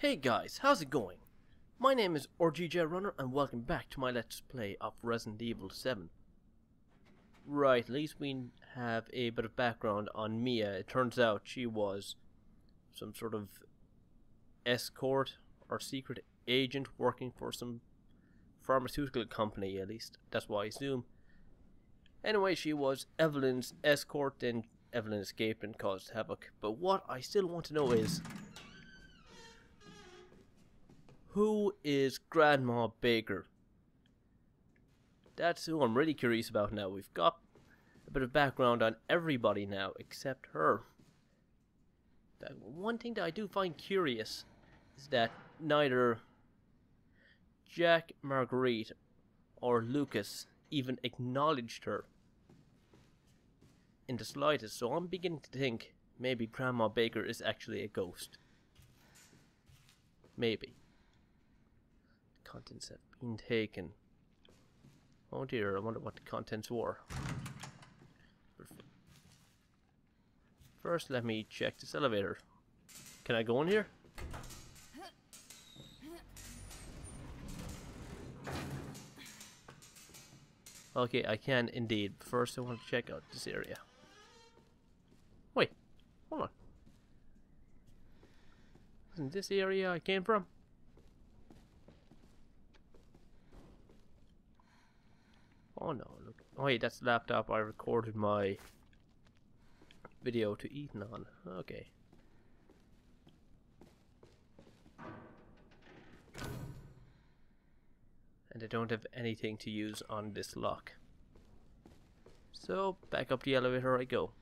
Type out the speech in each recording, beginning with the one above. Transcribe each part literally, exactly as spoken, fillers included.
Hey guys, how's it going? My name is R G J Runner and welcome back to my Let's Play of Resident Evil seven. Right, at least we have a bit of background on Mia. It turns out she was some sort of escort or secret agent working for some pharmaceutical company, at least that's what I assume. Anyway, she was Evelyn's escort, then Evelyn escaped and caused havoc. But what I still want to know is, who is Grandma Baker? That's who I'm really curious about now. We've got a bit of background on everybody now except her. The one thing that I do find curious is that neither Jack, Marguerite, or Lucas even acknowledged her in the slightest, so I'm beginning to think maybe Grandma Baker is actually a ghost. Maybe. Contents have been taken. Oh dear, I wonder what the contents were. First, let me check this elevator. Can I go in here? Okay, I can indeed. First, I want to check out this area. Wait, hold on. Isn't this the area I came from? Oh no, look. Oh wait, that's the laptop I recorded my video to Ethan on. Okay. And I don't have anything to use on this lock. So, back up the elevator I go.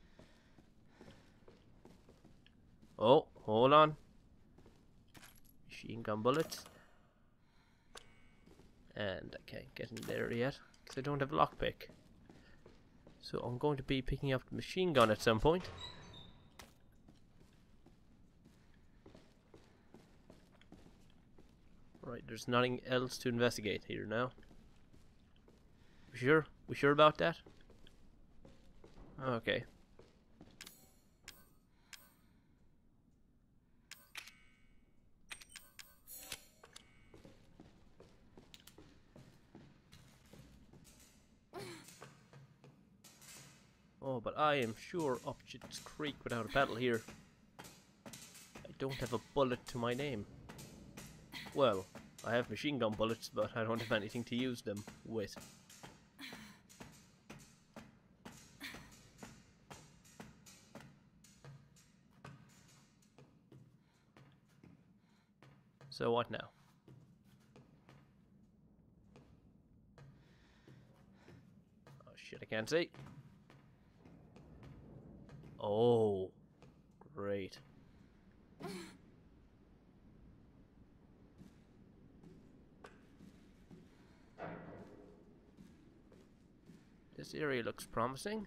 Oh, hold on. Machine gun bullets. And I can't get in there yet, because I don't have a lockpick. So I'm going to be picking up the machine gun at some point. Right, there's nothing else to investigate here now. We sure? We sure about that? Okay. Oh, but I am sure up Shit's Creek without a paddle here. I don't have a bullet to my name. Well, I have machine gun bullets, but I don't have anything to use them with. So what now? Oh shit, I can't see. Oh, great. This area looks promising.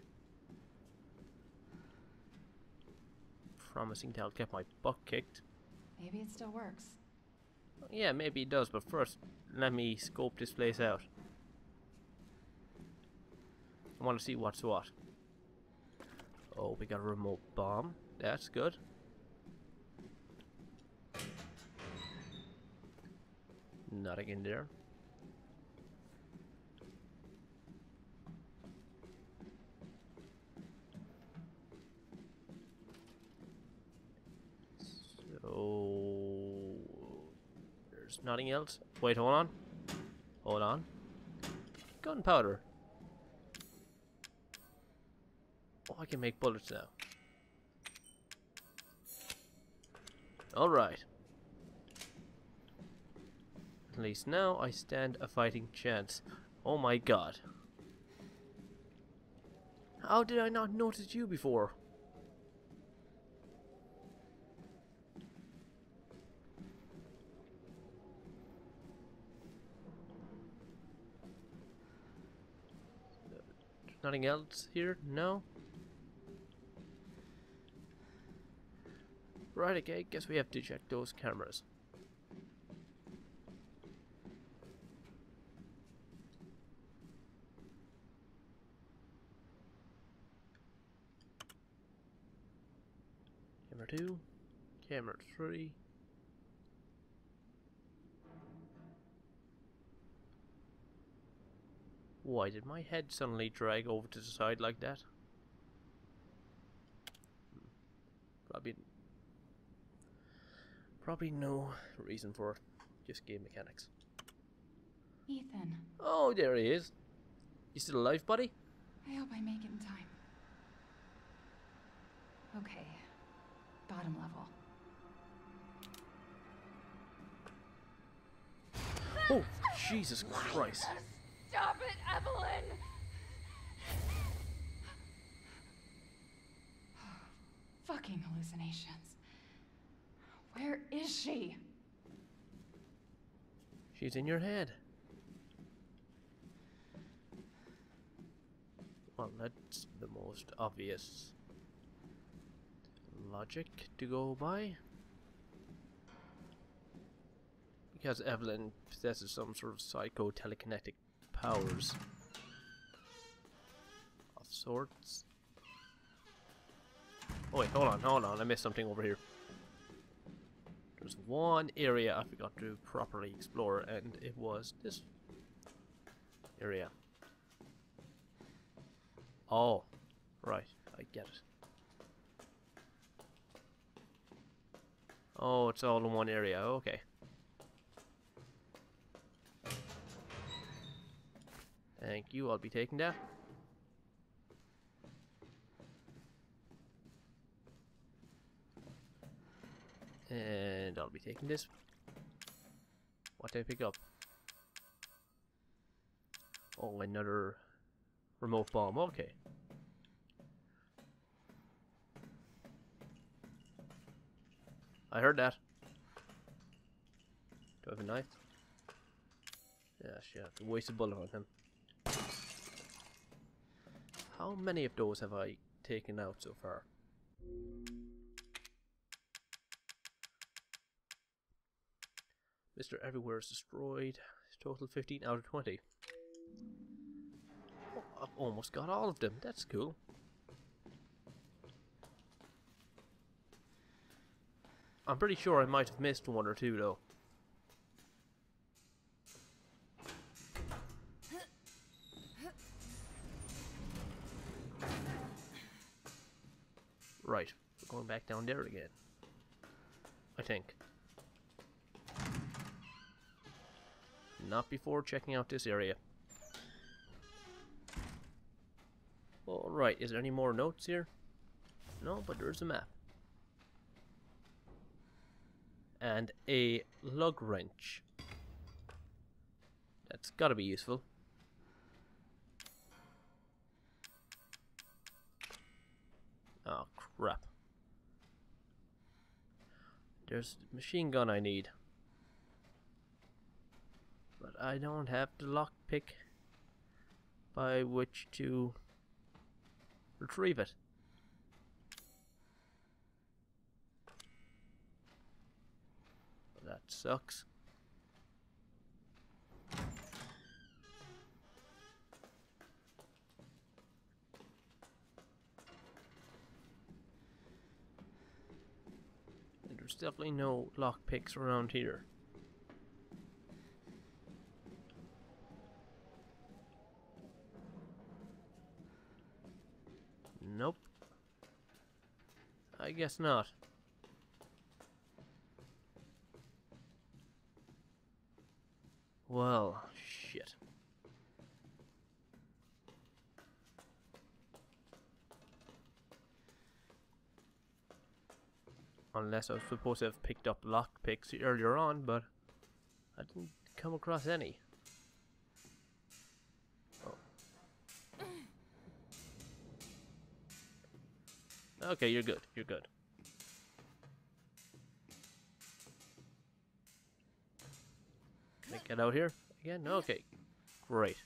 Promising that I'll get my butt kicked. Maybe it still works. Yeah, maybe it does, but first, let me scope this place out. I want to see what's what. Oh, we got a remote bomb. That's good. Nothing in there. So there's nothing else. Wait, hold on. Hold on. Gunpowder. Oh, I can make bullets now. Alright. At least now I stand a fighting chance. Oh my god. How did I not notice you before? Nothing else here? No? Right, okay, guess we have to check those cameras. Camera two, camera three. Why did my head suddenly drag over to the side like that? Probably, probably no reason for it. Just game mechanics. Ethan, Oh, there he is. You still alive, buddy? I hope I make it in time. Okay, bottom level. Oh, Jesus Christ. Stop it, Evelyn! Fucking hallucinations. Where is she? She's in your head. Well, that's the most obvious logic to go by. Because Evelyn possesses some sort of psycho telekinetic powers of sorts. Oh wait, hold on, hold on, I missed something over here. There's one area I forgot to properly explore, and it was this area. Oh, right, I get it. Oh, it's all in one area, okay. Thank you, I'll be taking that. And I'll be taking this. What did I pick up? Oh, another remote bomb, okay. I heard that. Do I have a knife? Yeah, shit, I waste a bullet on him. How many of those have I taken out so far? Mister Everywhere is destroyed. Total fifteen out of twenty. Oh, I've almost got all of them. That's cool. I'm pretty sure I might have missed one or two though. Right, we're going back down there again. I think. Not before checking out this area. Alright, is there any more notes here? No, but there's a map. And a lug wrench. That's gotta be useful. Oh, crap. There's the machine gun I need. But I don't have the lockpick by which to retrieve it. That sucks. And there's definitely no lockpicks around here. Nope. I guess not. Well, shit. Unless I was supposed to have picked up lockpicks earlier on, but I didn't come across any. Oh. Okay, you're good. You're good. Can I get out here again? Okay. Great.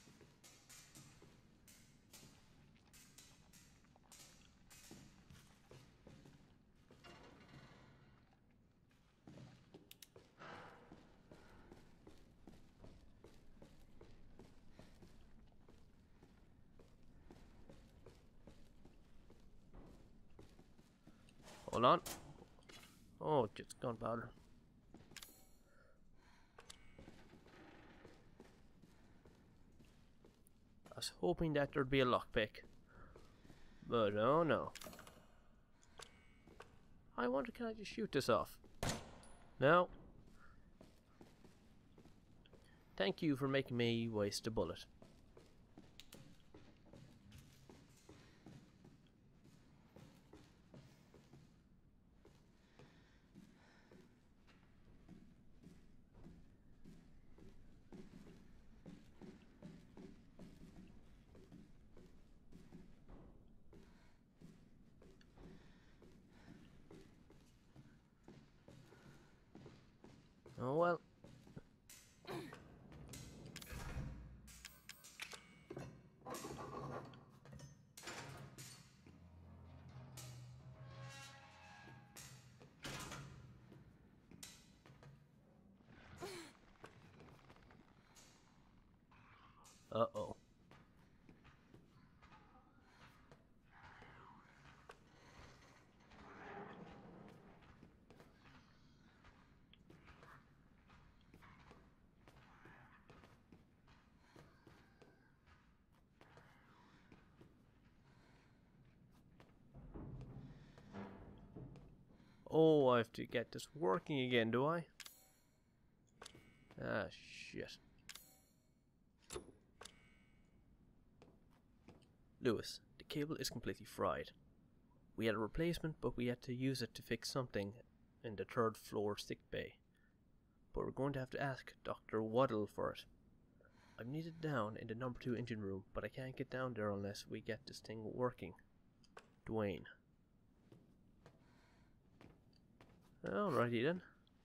Hold on. Oh, just gunpowder. was hoping that there'd be a lockpick. But oh no. I wonder, can I just shoot this off? No. Thank you for making me waste a bullet. Oh well. Uh-oh. Oh, I have to get this working again, do I? Ah, shit. Lewis, the cable is completely fried. We had a replacement, but we had to use it to fix something in the third floor sick bay. But we're going to have to ask Doctor Waddle for it. I'm needed down in the number two engine room, but I can't get down there unless we get this thing working. Dwayne. Alrighty then.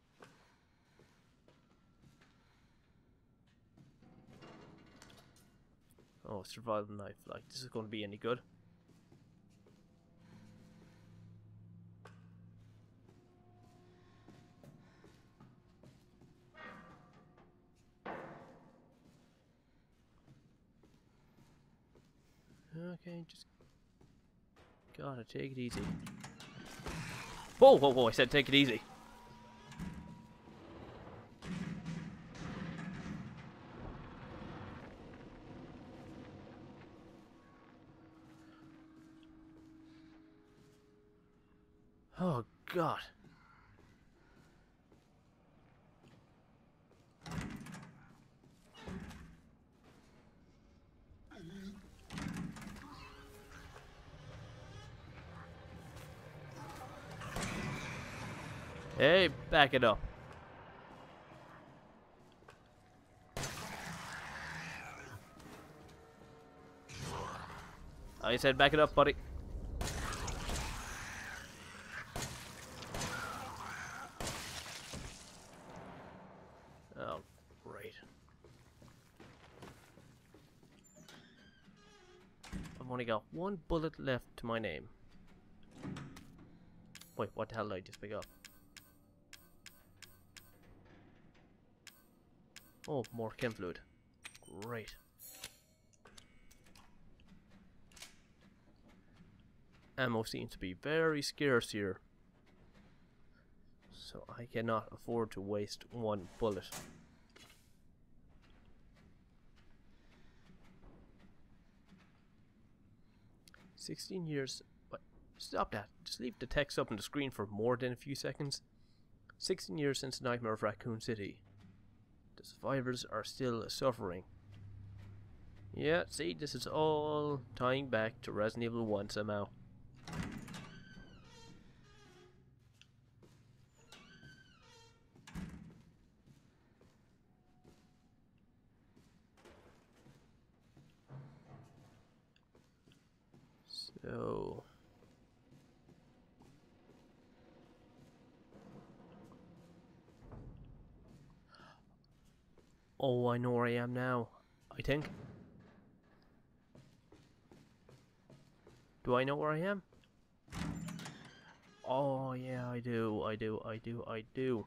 Oh, survival knife. Like, this is going to be any good. Okay, just gotta take it easy. Whoa, whoa, whoa, I said take it easy. Oh, God. Hey, back it up. I said back it up, buddy. Oh, great. I've only got one bullet left to my name. Wait, what the hell did I just pick up? Oh, more chem fluid. Great. Ammo seems to be very scarce here, so I cannot afford to waste one bullet. Sixteen years. What? Stop that. Just leave the text up on the screen for more than a few seconds. Sixteen years since the nightmare of Raccoon City. The survivors are still suffering. Yeah, see, this is all tying back to Resident Evil one somehow. So... Oh, I know where I am now, I think. Do I know where I am? Oh, yeah, I do, I do, I do, I do.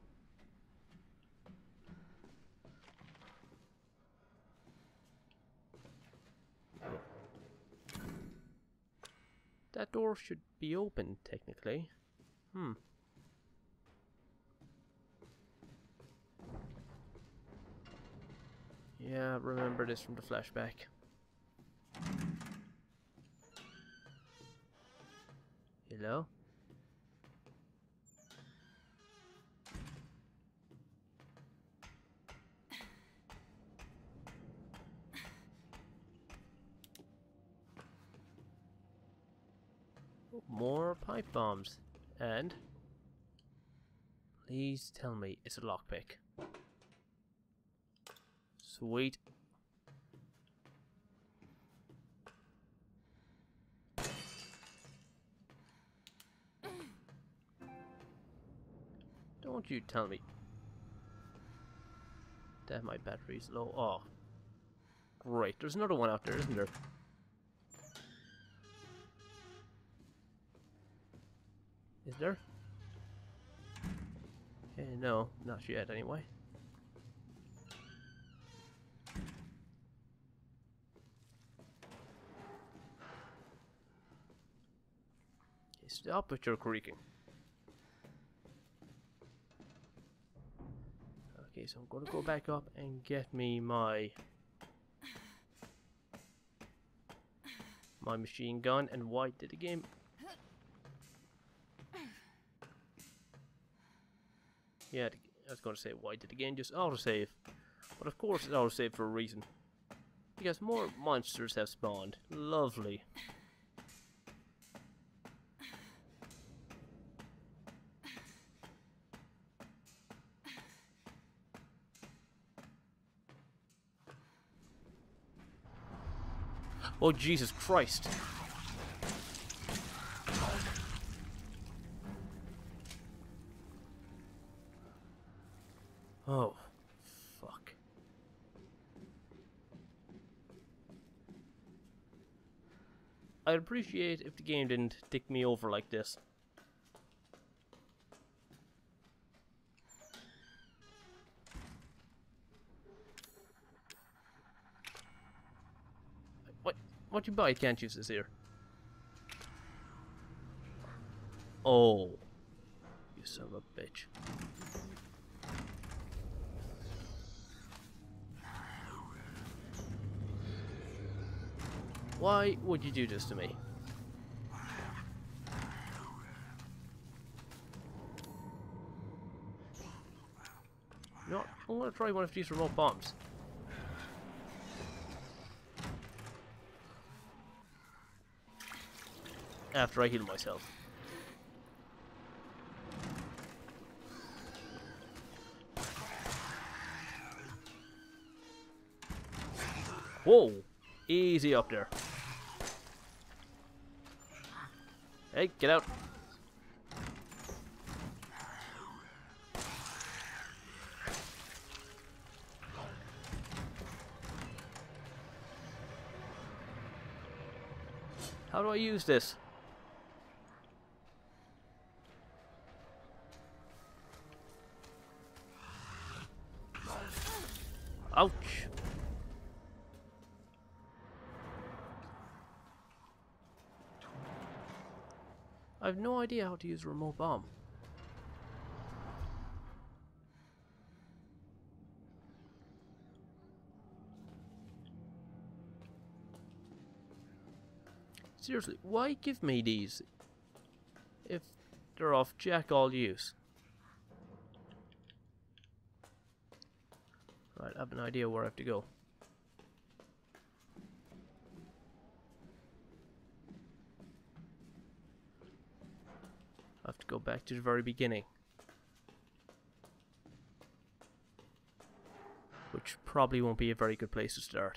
That door should be open, technically. Hmm. Yeah, remember this from the flashback. Hello? More pipe bombs. And please tell me it's a lockpick. Sweet. Don't you tell me that my battery's low. Oh. Great. There's another one out there, isn't there? Is there? Eh, no, not yet anyway. Okay, stop with your creaking. Okay, so I'm gonna go back up and get me my my machine gun. And why did the game? Yeah, I was going to say, why did the game just autosave? But of course it autosaved for a reason. Because more monsters have spawned. Lovely. Oh, Jesus Christ. Oh, fuck. I'd appreciate if the game didn't dick me over like this. What? What you buy? I can't use this here. Oh. You son of a bitch. Why would you do this to me? No, I'm gonna try one of these remote bombs. After I heal myself. Whoa! Easy up there. Hey, get out. How do I use this? Ouch. I have no idea how to use a remote bomb. Seriously, why give me these if they're off jack all use? Right, I have an idea where I have to go. I have to go back to the very beginning. Which probably won't be a very good place to start.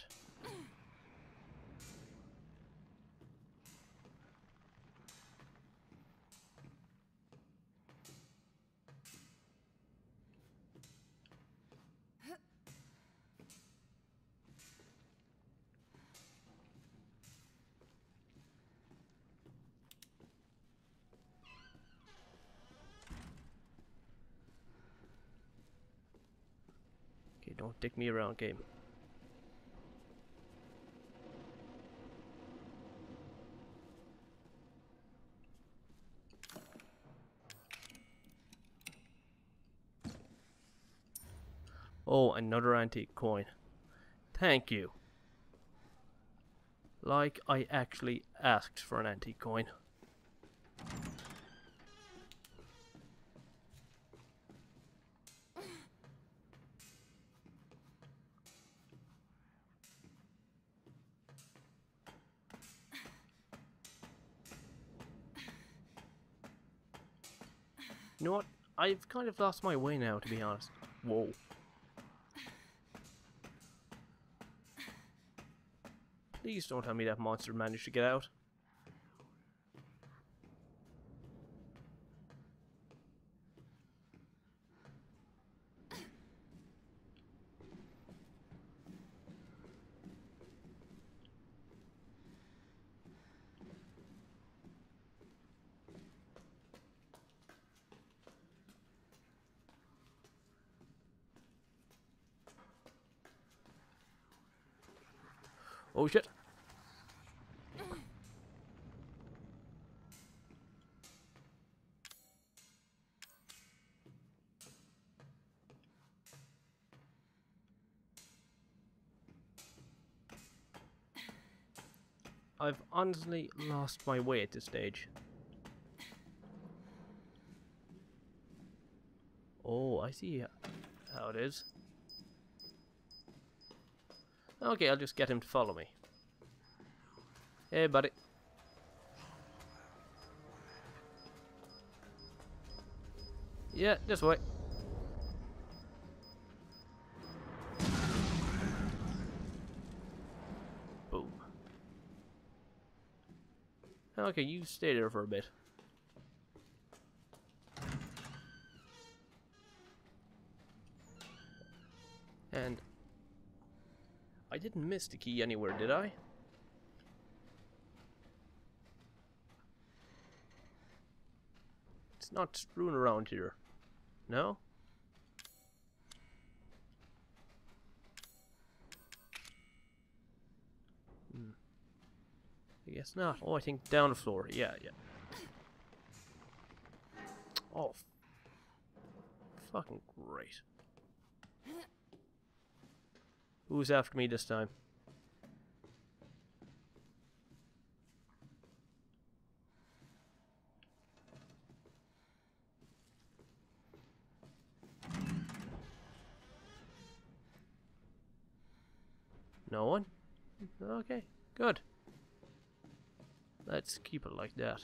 Okay, don't dick me around, game. Oh, another antique coin. Thank you. Like I actually asked for an antique coin. You know what? I've kind of lost my way now, to be honest. Whoa. Please don't tell me that monster managed to get out. Oh shit. I've honestly lost my way at this stage. Oh, I see how it is. Okay, I'll just get him to follow me. Hey, buddy. Yeah, this way. Boom. Okay, you stay there for a bit. And I didn't miss the key anywhere, did I? It's not strewn around here. No? Hmm. I guess not. Oh, I think down the floor. Yeah, yeah. Oh. Fucking great. Who's after me this time? No one? Okay, good. Let's keep it like that.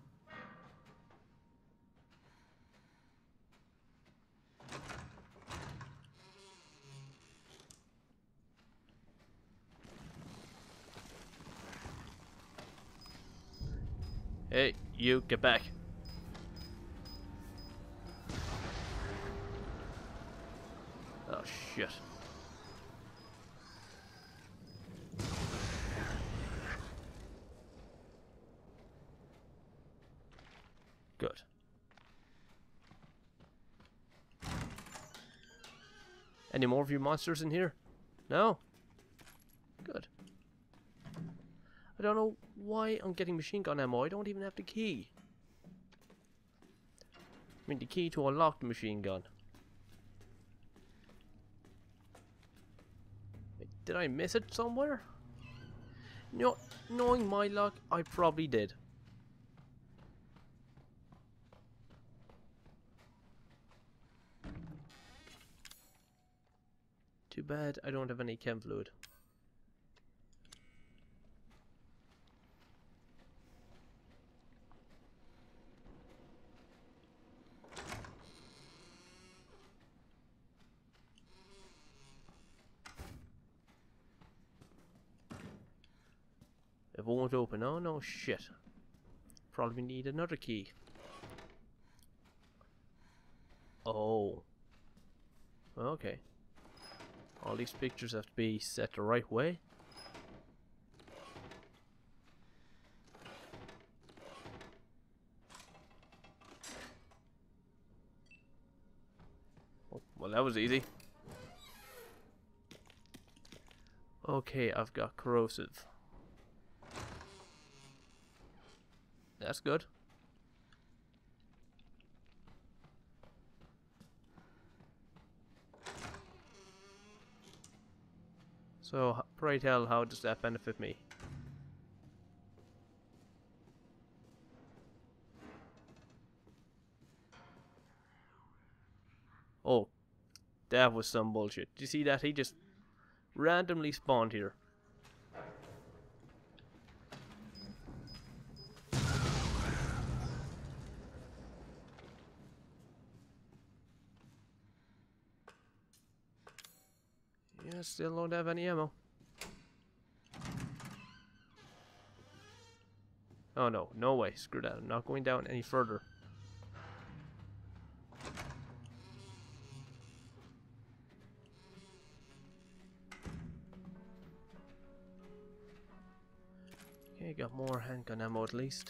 Hey, you, get back. Oh, shit. Good. Any more of you monsters in here? No? Good. I don't know why I'm getting machine gun ammo. I don't even have the key. I mean, the key to unlock the machine gun. Wait, did I miss it somewhere? You know, knowing my luck, I probably did. Too bad I don't have any chem fluid. It won't open. Oh no, shit. Probably need another key. Oh. Okay. All these pictures have to be set the right way. Oh, well, that was easy. Okay, I've got corrosive. That's good. So, pray tell, how does that benefit me? Oh, that was some bullshit. Do you see that? He just randomly spawned here. Yeah, still don't have any ammo. Oh no, no way. Screw that. I'm not going down any further. Okay, got more handgun ammo at least.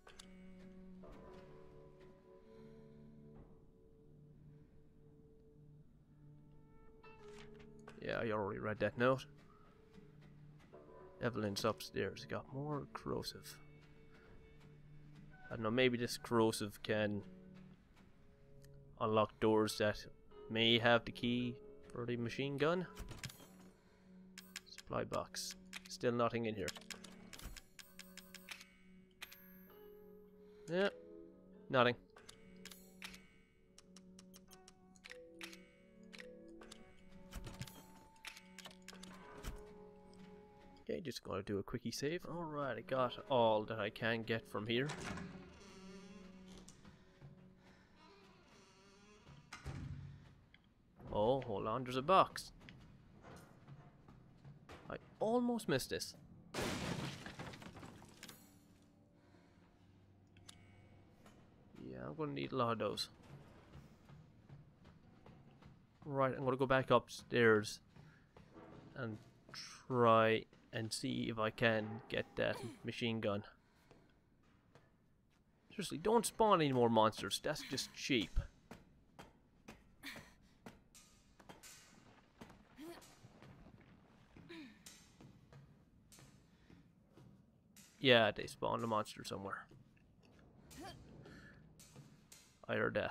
Yeah, I already read that note. Evelyn's upstairs. Got more corrosive. I don't know, maybe this corrosive can unlock doors that may have the key for the machine gun. Supply box. Still nothing in here. Yeah, nothing. Okay, just gonna do a quickie save. Alright, I got all that I can get from here. Oh, hold on, there's a box. I almost missed this. Yeah, I'm gonna need a lot of those. Right, I'm gonna go back upstairs and try and see if I can get that machine gun. Seriously, don't spawn any more monsters. That's just cheap. Yeah, they spawned a monster somewhere. I heard that.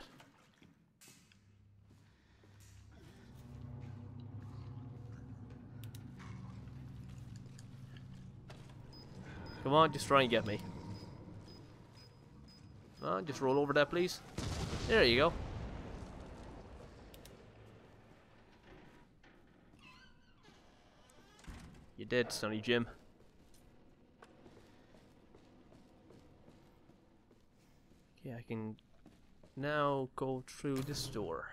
Come on, just try and get me. Come on, just roll over that, please. There you go. You did, Sonny Jim. Okay, I can now go through this door.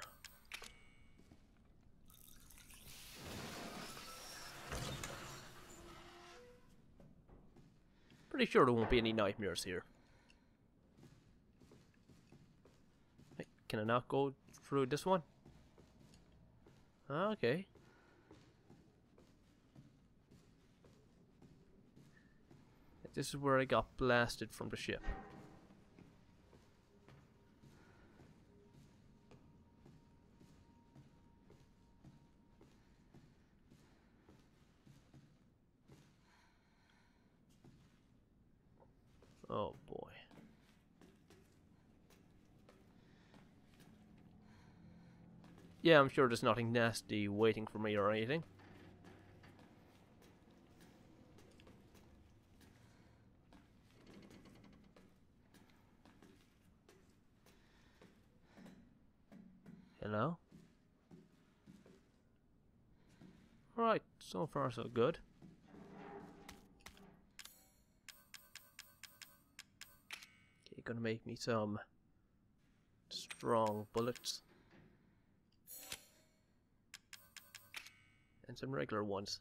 Pretty sure there won't be any nightmares here. Hey, can I not go through this one? Okay. This is where I got blasted from the ship. Oh boy. Yeah, I'm sure there's nothing nasty waiting for me or anything. Hello? Alright, so far so good. Okay, gonna make me some strong bullets. And some regular ones.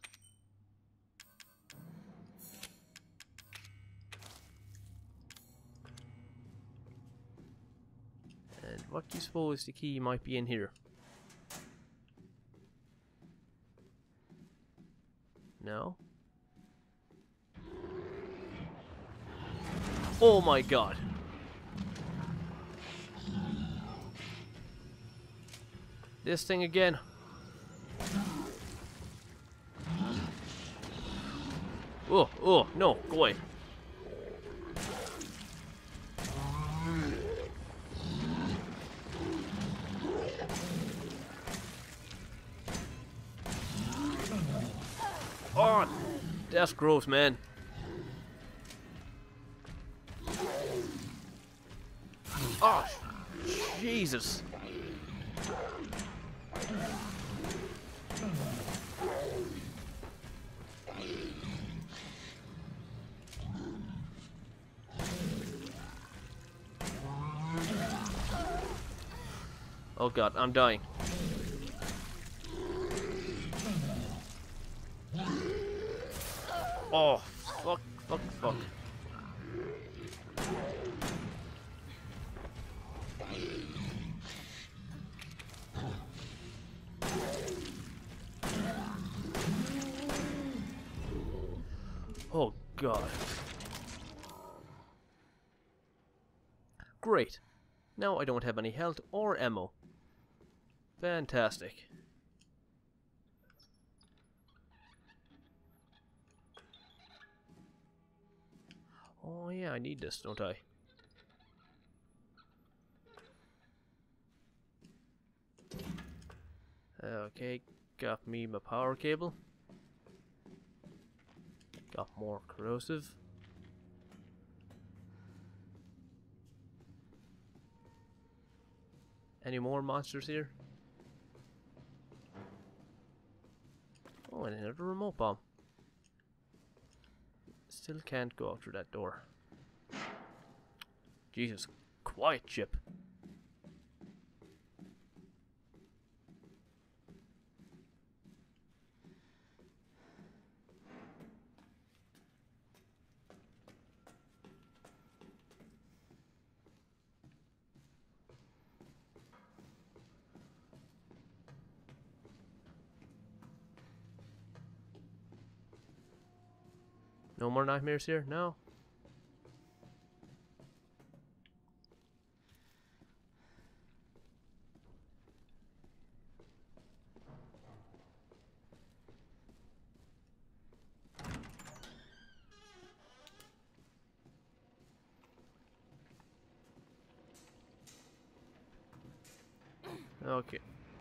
And what do you suppose the key might be in here? No? Oh my god! This thing again. Oh, oh, no, go away. Oh, that's gross, man. Oh, Jesus. Oh god, I'm dying. Oh, fuck, fuck, fuck. Oh, God. Great. Now I don't have any health or ammo. Fantastic. Oh yeah, I need this, don't I? Okay, got me my power cable. Got more corrosive. Any more monsters here? Oh, and another remote bomb. Still can't go out through that door. Jesus, quiet ship. No more nightmares here? No? Okay.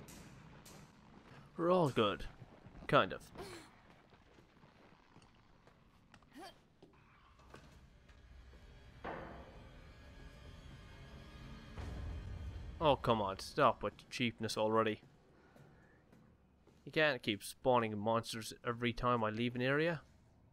We're all good. Kind of. Oh, come on. Stop with the cheapness already. You can't keep spawning monsters every time I leave an area.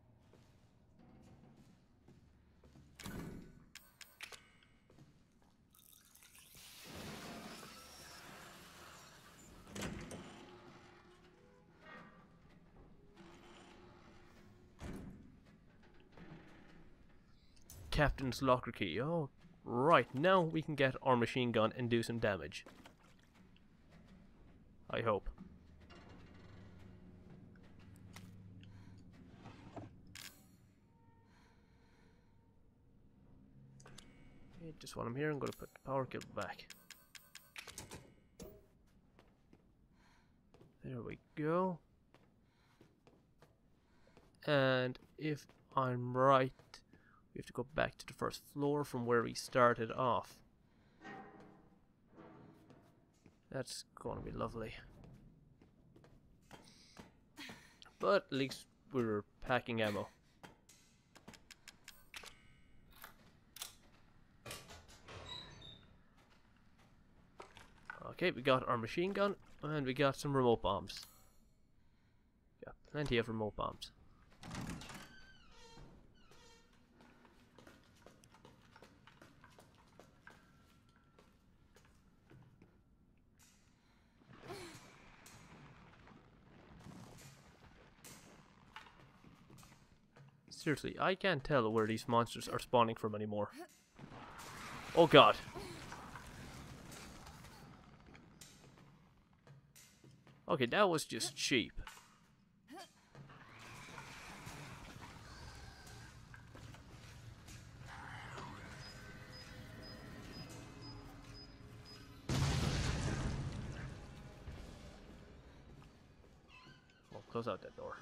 Captain's locker key. Oh, right. Now we can get our machine gun and do some damage. I hope. Okay, just while I'm here, I'm going to put the power cable back. There we go. And if I'm right, we have to go back to the first floor from where we started off. That's going to be lovely. But at least we're packing ammo. Okay, we got our machine gun and we got some remote bombs. Got plenty of remote bombs. Seriously, I can't tell where these monsters are spawning from anymore. Oh god. Okay, that was just cheap. Oh, close out that door.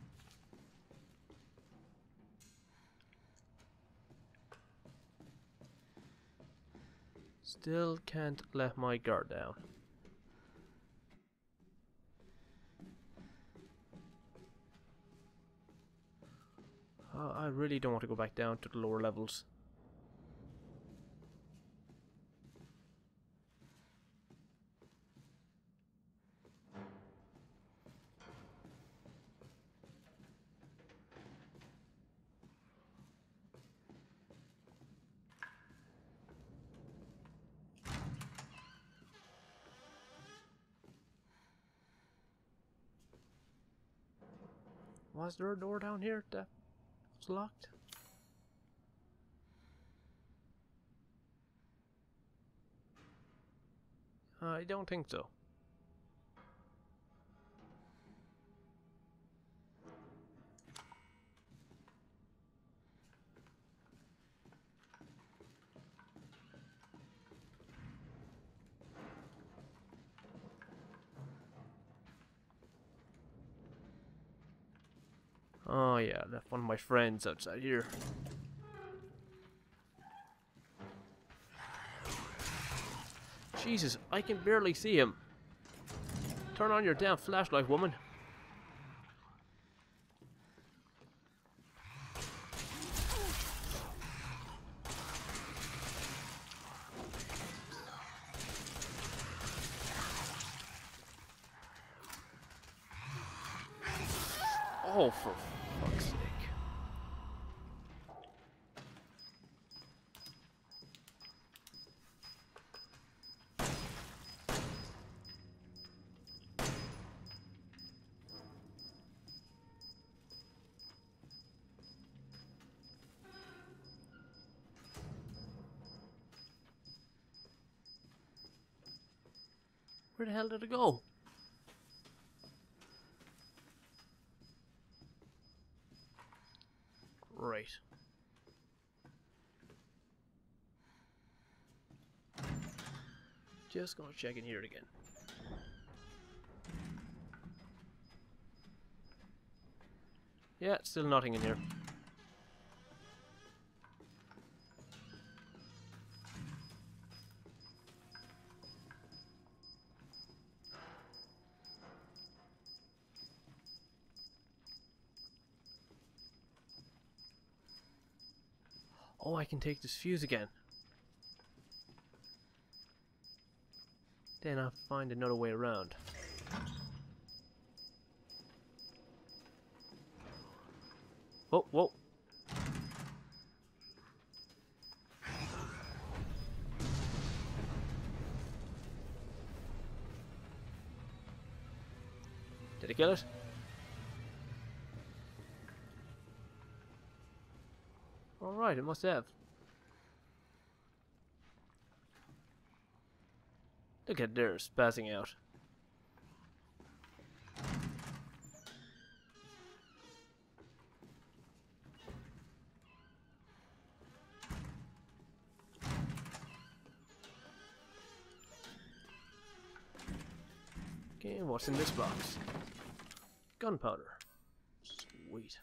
Still can't let my guard down. Uh, I really don't want to go back down to the lower levels. Was there a door down here? That It's locked. I don't think so. Oh yeah, I left one of my friends outside here. Jesus, I can barely see him. Turn on your damn flashlight, woman. Oh, for fuck's sake. Where the hell did it go? Right. Just gonna check in here again. Yeah, still nothing in here. Oh, I can take this fuse again. Then I'll find another way around. Whoa, whoa. Did it kill it? Alright, it must have. Look at there, spazzing out. Okay, what's in this box? Gunpowder. Sweet.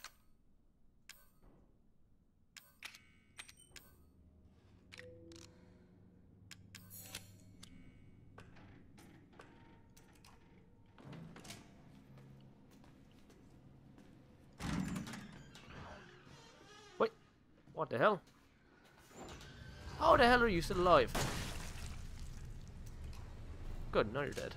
Wait, what the hell? How the hell are you still alive? Good, now you're dead.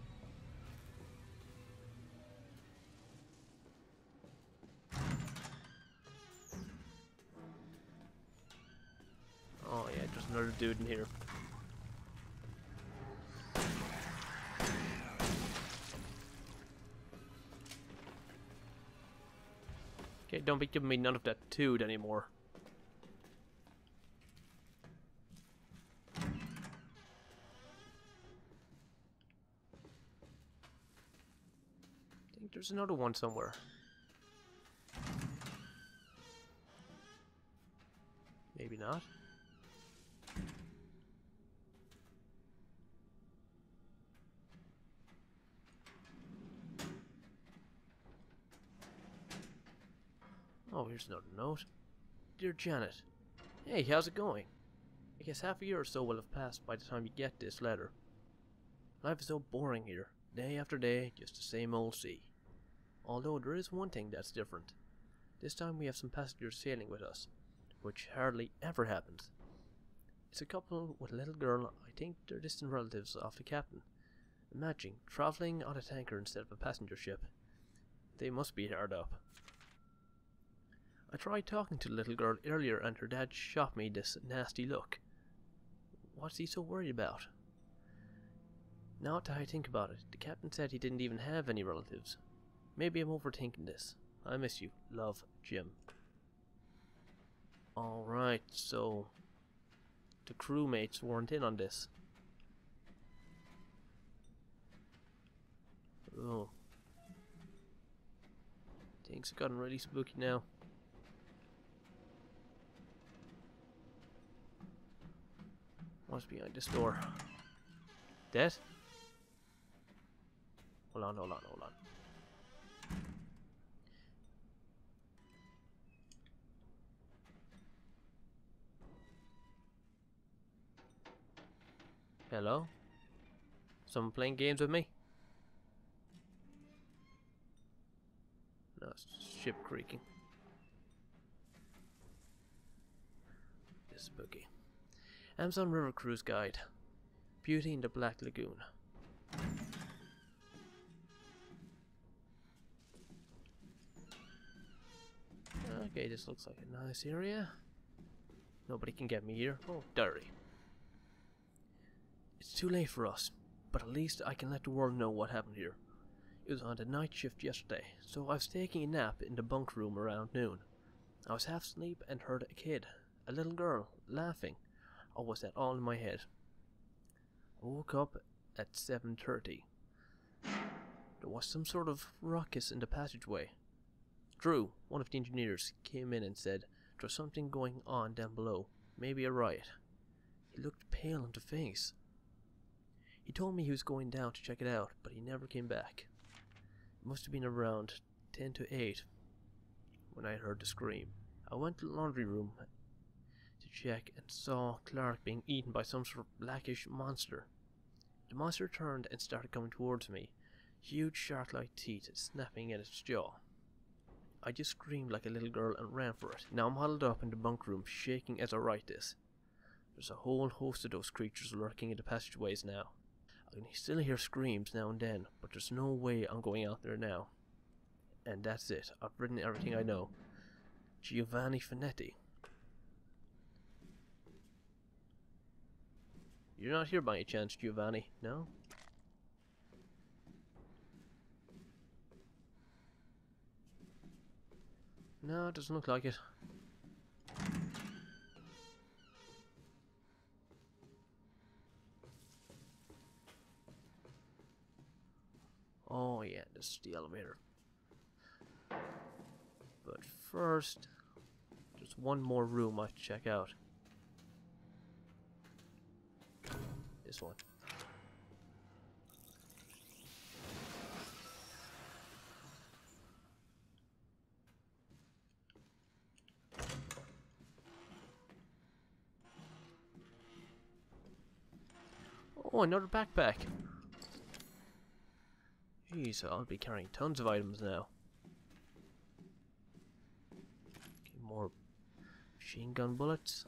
Oh yeah, just another dude in here. Okay, don't be giving me none of that toad anymore. I think there's another one somewhere. Maybe not. Oh, here's another note. Dear Janet, hey, how's it going? I guess half a year or so will have passed by the time you get this letter. Life is so boring here. Day after day, just the same old sea. Although there is one thing that's different. This time we have some passengers sailing with us, which hardly ever happens. It's a couple with a little girl. I think they're distant relatives of the captain. Imagine, travelling on a tanker instead of a passenger ship. They must be hard up. I tried talking to the little girl earlier and her dad shot me this nasty look. What's he so worried about? Now that I think about it, the captain said he didn't even have any relatives. Maybe I'm overthinking this. I miss you. Love, Jim. Alright, so the crewmates weren't in on this. Oh. Things have gotten really spooky now. What's behind this door? Dead? Hold on, hold on, hold on. Hello? Someone playing games with me? No, it's just ship creaking. This is spooky. Amazon River Cruise Guide. Beauty in the Black Lagoon. Okay, this looks like a nice area. Nobody can get me here. Oh, diary. It's too late for us, but at least I can let the world know what happened here. It was on the night shift yesterday, so I was taking a nap in the bunk room around noon. I was half asleep and heard a kid, a little girl, laughing. Or was that all in my head? I woke up at seven thirty. There was some sort of ruckus in the passageway. Drew, one of the engineers, came in and said there was something going on down below, maybe a riot. He looked pale in the face. He told me he was going down to check it out, but he never came back. It must have been around ten to eight when I heard the scream. I went to the laundry room to check and saw Clark being eaten by some sort of blackish monster. The monster turned and started coming towards me, huge shark-like teeth snapping at its jaw. I just screamed like a little girl and ran for it. Now I'm huddled up in the bunk room, shaking as I write this. There's a whole host of those creatures lurking in the passageways now. I can still hear screams now and then, but there's no way I'm going out there now. And that's it. I've written everything I know. Giovanni Finetti. You're not here by any chance, Giovanni, no? No, it doesn't look like it. Oh yeah, this is the elevator. But first, there's one more room I have to check out. This one. Oh, another backpack. Jeez, I'll be carrying tons of items now. Okay, more machine gun bullets.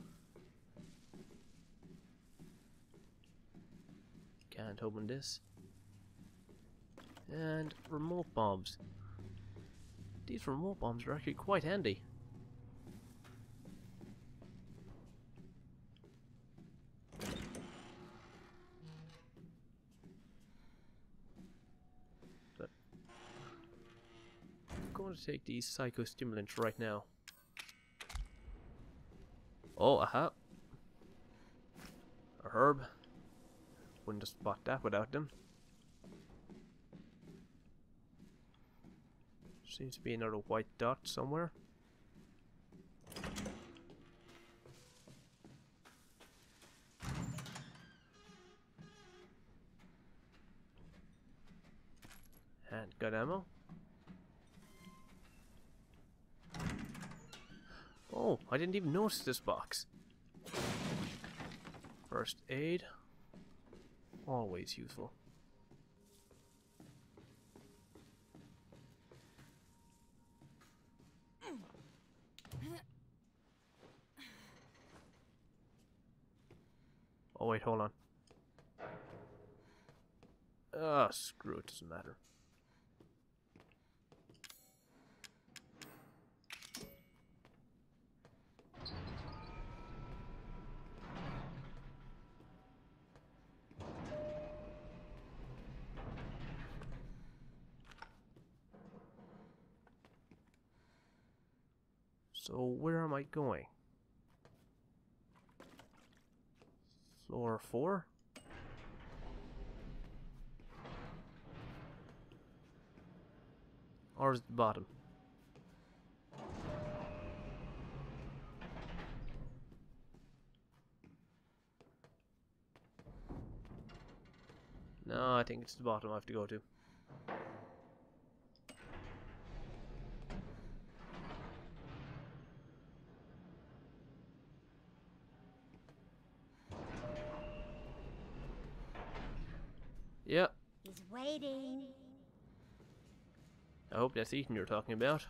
Can't open this. And remote bombs. These remote bombs are actually quite handy. But I'm going to take these psychostimulants right now. Oh, aha. A herb. Wouldn't have spot that without them. Seems to be another white dot somewhere. And got ammo. Oh, I didn't even notice this box. First aid. Always useful. Oh wait, hold on. Ah, screw it, doesn't matter. So where am I going? Floor four? Or is it the bottom? No, I think it's the bottom I have to go to. Yeah. He's waiting. I hope that's Ethan you're talking about.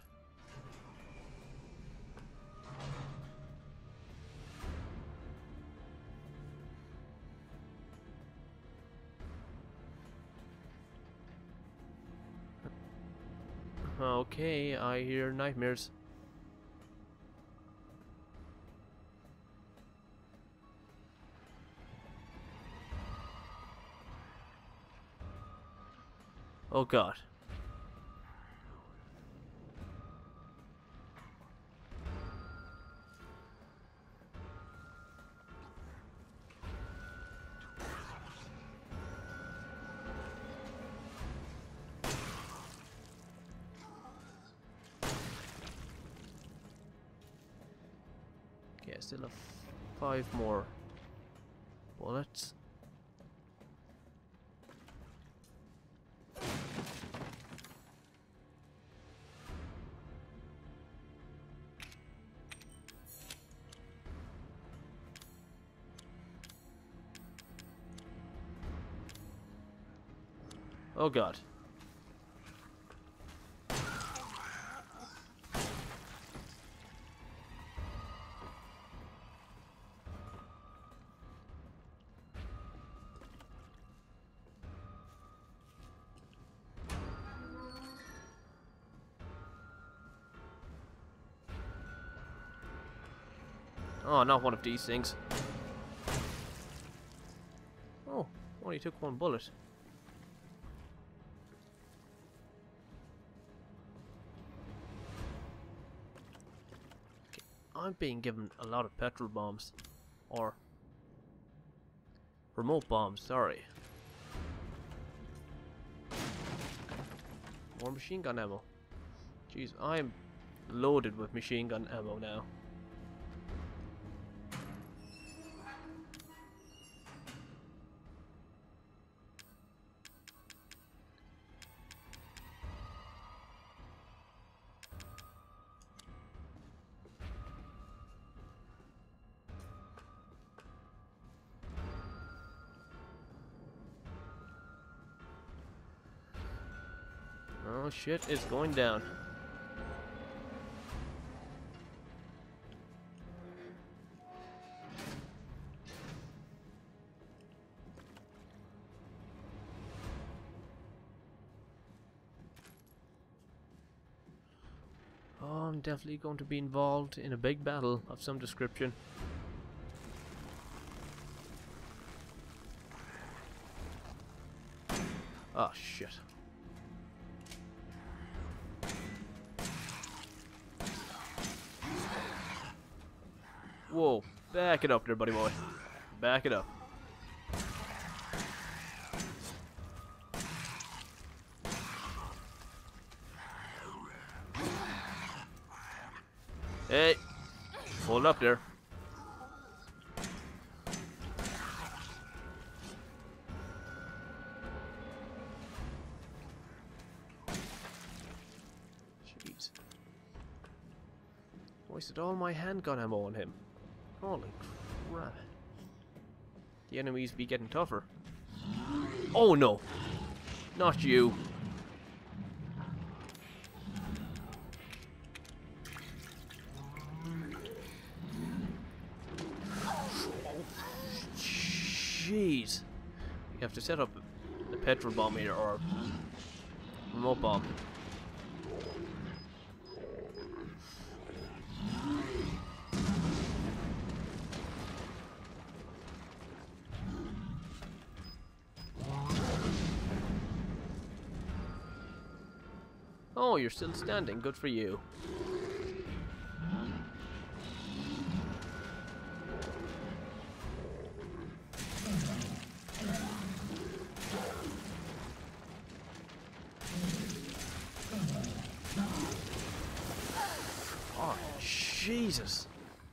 Okay, I hear nightmares. Oh God. Okay, I still have five more bullets. Oh God. Oh, not one of these things. Oh, only took one bullet. Okay, I'm being given a lot of petrol bombs. Or remote bombs, sorry. More machine gun ammo. Jeez, I'm loaded with machine gun ammo now. Oh shit, it's going down. Oh, I'm definitely going to be involved in a big battle of some description. Oh shit. Whoa, back it up there, buddy boy. Back it up. Hey, hold up there. Jeez. Wasted all my handgun ammo on him. Holy crap. The enemies be getting tougher. Oh no! Not you. Jeez. You have to set up a petrol bomb here or a remote bomb. Oh, you're still standing. Good for you. Oh, Jesus.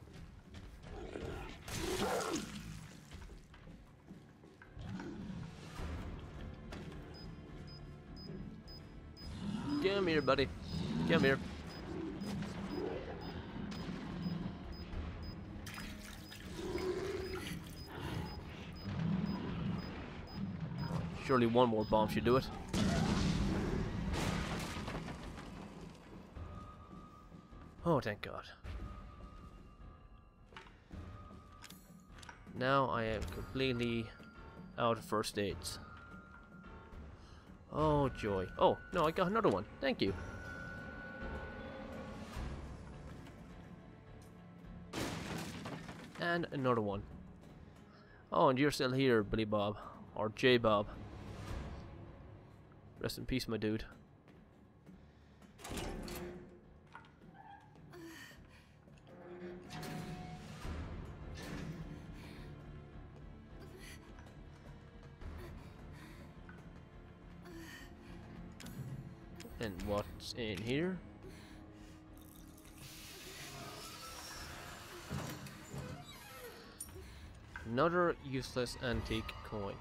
Come here, buddy. Come here. Surely one more bomb should do it. Oh, thank God. Now I am completely out of first aids. Oh, joy. Oh, no, I got another one. Thank you. And another one. Oh, and you're still here, Billy Bob. Or J Bob. Rest in peace, my dude. And what's in here? Another useless antique coin.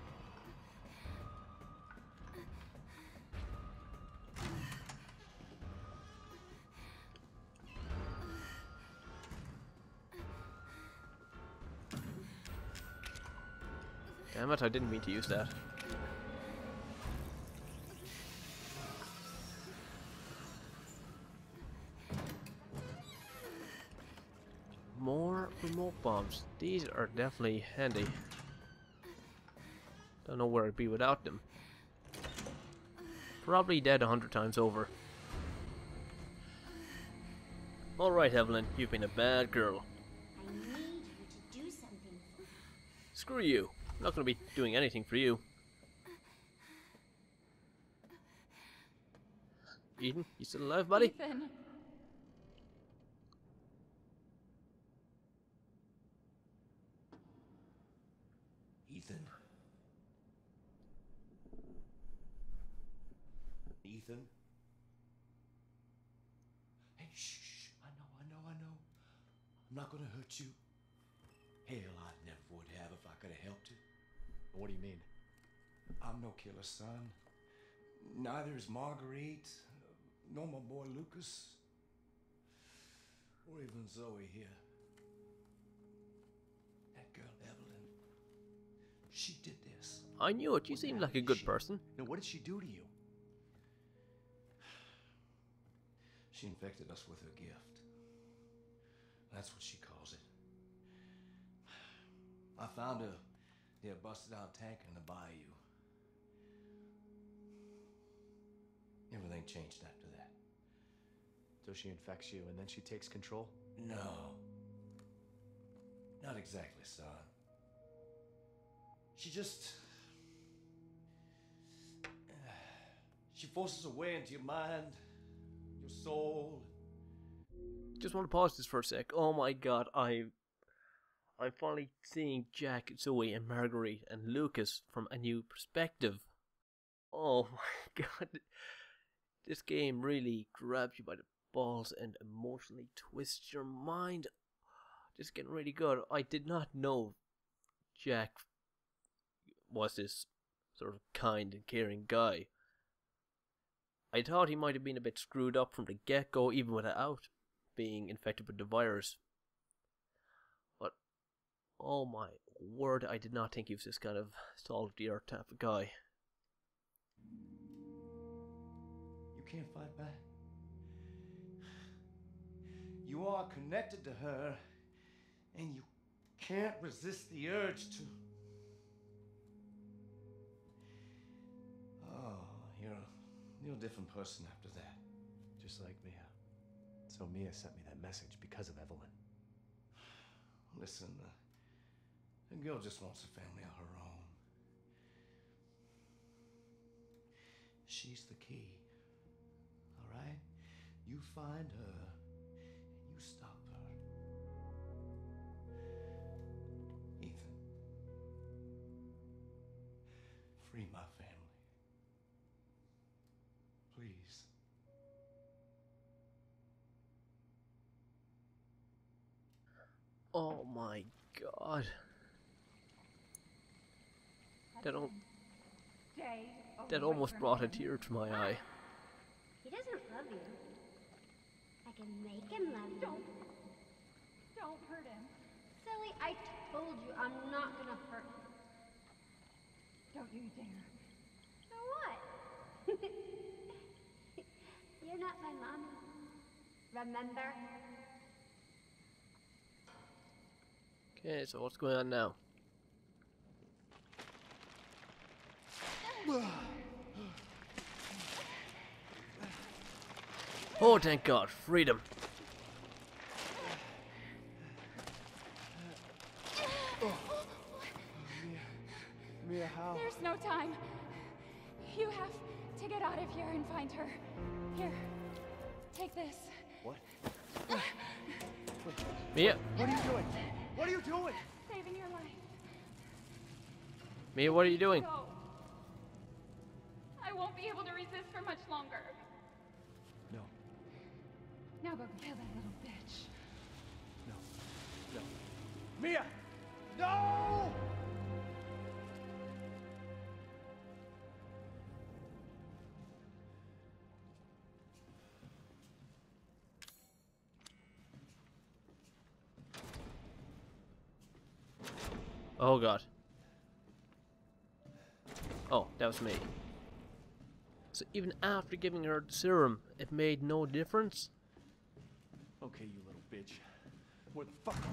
Damn it, I didn't mean to use that. More remote bombs. These are definitely handy. Don't know where I'd be without them. Probably dead a hundred times over. Alright, Evelyn, you've been a bad girl. I need you to do something for me. Screw you. I'm not going to be doing anything for you. Eden, you still alive, buddy? Ethan. Ethan? Ethan? Hey, shh, shh, I know, I know, I know. I'm not gonna hurt you. Hell, I never would have if I could have helped you. What do you mean? I'm no killer, son. Neither is Marguerite, nor my boy Lucas, or even Zoe here. That girl, Evelyn, she did this. I knew it. You seemed like a good She- person. Now, what did she do to you? She infected us with her gift. That's what she calls it. I found her near a busted out tanker in the bayou. Everything changed after that. So she infects you and then she takes control? No. Not exactly, son. She just... She forces her way into your mind, your soul. Just want to pause this for a sec. Oh my God, I... I'm finally seeing Jack, Zoe, and Marguerite, and Lucas from a new perspective. Oh my God. This game really grabs you by the balls and emotionally twists your mind. Just getting really good. I did not know Jack was this sort of kind and caring guy. I thought he might have been a bit screwed up from the get-go, even without being infected with the virus. But, oh my word, I did not think he was this kind of salt-of-the-earth type of guy. You can't fight back. You are connected to her, and you can't resist the urge to... Oh, you're a, you're a different person after that. Just like Mia. So Mia sent me that message because of Evelyn. Listen, uh, the girl just wants a family of her own. She's the key. All right? You find her, and you stop her. Ethan. Free my family. Please. my god. That, al Stay that away almost from brought a him. tear to my eye. He doesn't love you. I can make him love you. Don't. Don't hurt him. Silly, I told you I'm not gonna hurt him. Don't you dare. So what? You're not my mommy. Remember? Okay, so what's going on now? Oh, thank God, freedom. Mia, how? There's no time. You have to get out of here and find her. Here, take this. What? Mia, What are you doing? What are you doing? Saving your life. Mia, what are you doing? Go. I won't be able to resist for much longer. No, Now go kill that little bitch. no, no. Mia! No! Oh God. Oh, that was me. So even after giving her the serum, it made no difference? Okay, you little bitch. Where the fuck?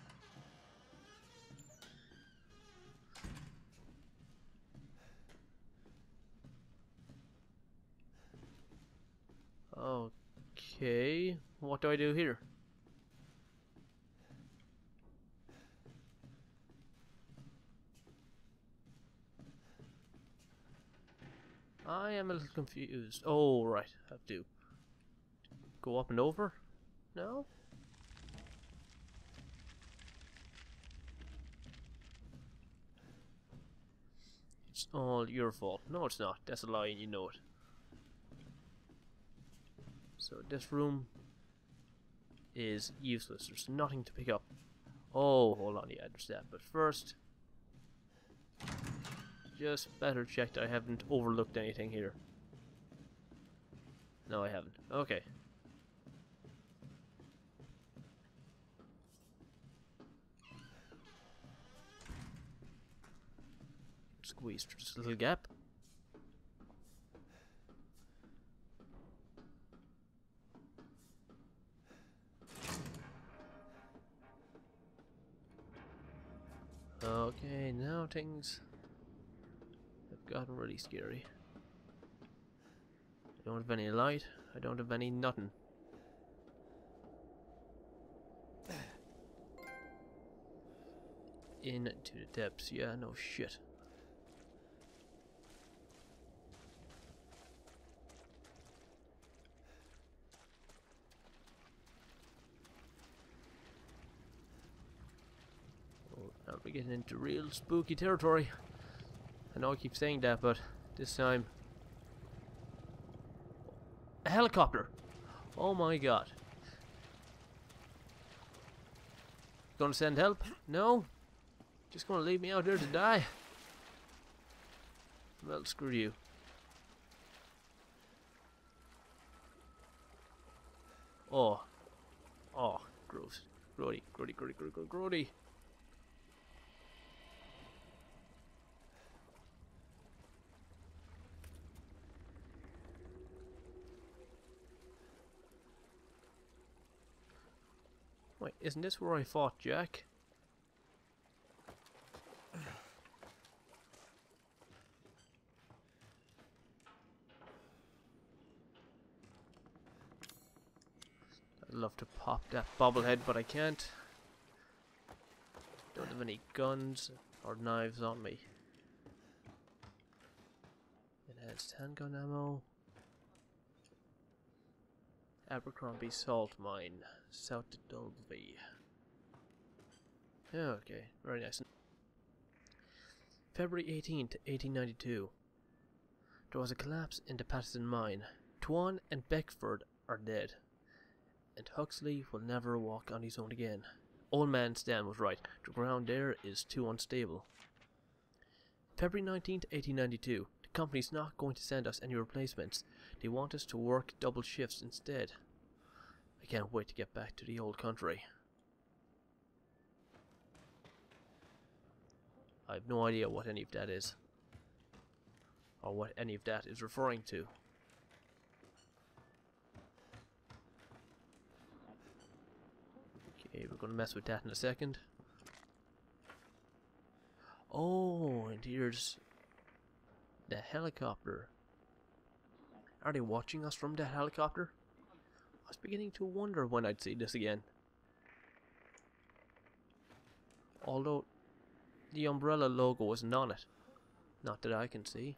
Okay, what do I do here? I am a little confused. Oh, right, have to go up and over? No? It's all your fault. No, it's not. That's a lie and you know it. So this room is useless. There's nothing to pick up. Oh, hold on, yeah, there's that. But first, just better check that I haven't overlooked anything here. No, I haven't. Okay. Squeeze through this little gap. Okay, now things have gotten really scary. I don't have any light. I don't have any nothing. Into the depths. Yeah, no shit. Now we're getting into real spooky territory. I know I keep saying that, but this time... A helicopter! Oh my god. Gonna send help? No? Just gonna leave me out there to die? Well, screw you. Oh. Oh, gross. Grody, grody, grody, grody, grody, grody. Wait, isn't this where I fought Jack? I'd love to pop that bobblehead, but I can't. Don't have any guns or knives on me. Enhanced handgun ammo. Abercrombie salt mine, south of Dolby. Okay, very nice. February eighteenth, eighteen ninety-two. There was a collapse in the Patterson mine. Tuan and Beckford are dead, and Huxley will never walk on his own again. Old man Stan was right. The ground there is too unstable. February nineteenth, eighteen ninety-two. The company's not going to send us any replacements. They want us to work double shifts instead. I can't wait to get back to the old country. I have no idea what any of that is. Or what any of that is referring to. Okay, we're gonna mess with that in a second. Oh, and here's the helicopter. Are they watching us from the helicopter? I was beginning to wonder when I'd see this again. Although the umbrella logo wasn't on it. Not that I can see.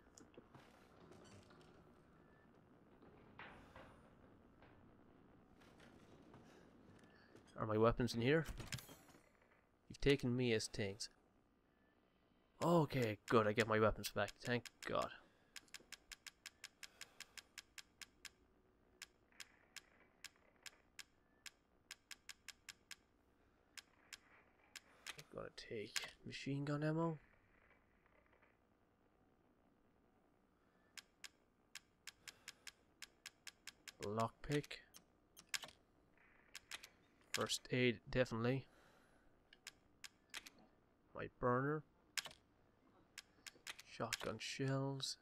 Are my weapons in here? You've taken me as things. Okay, good, I get my weapons back. Thank God. I'm gonna take machine gun ammo. Lockpick. First aid, definitely. My burner. Shotgun shells.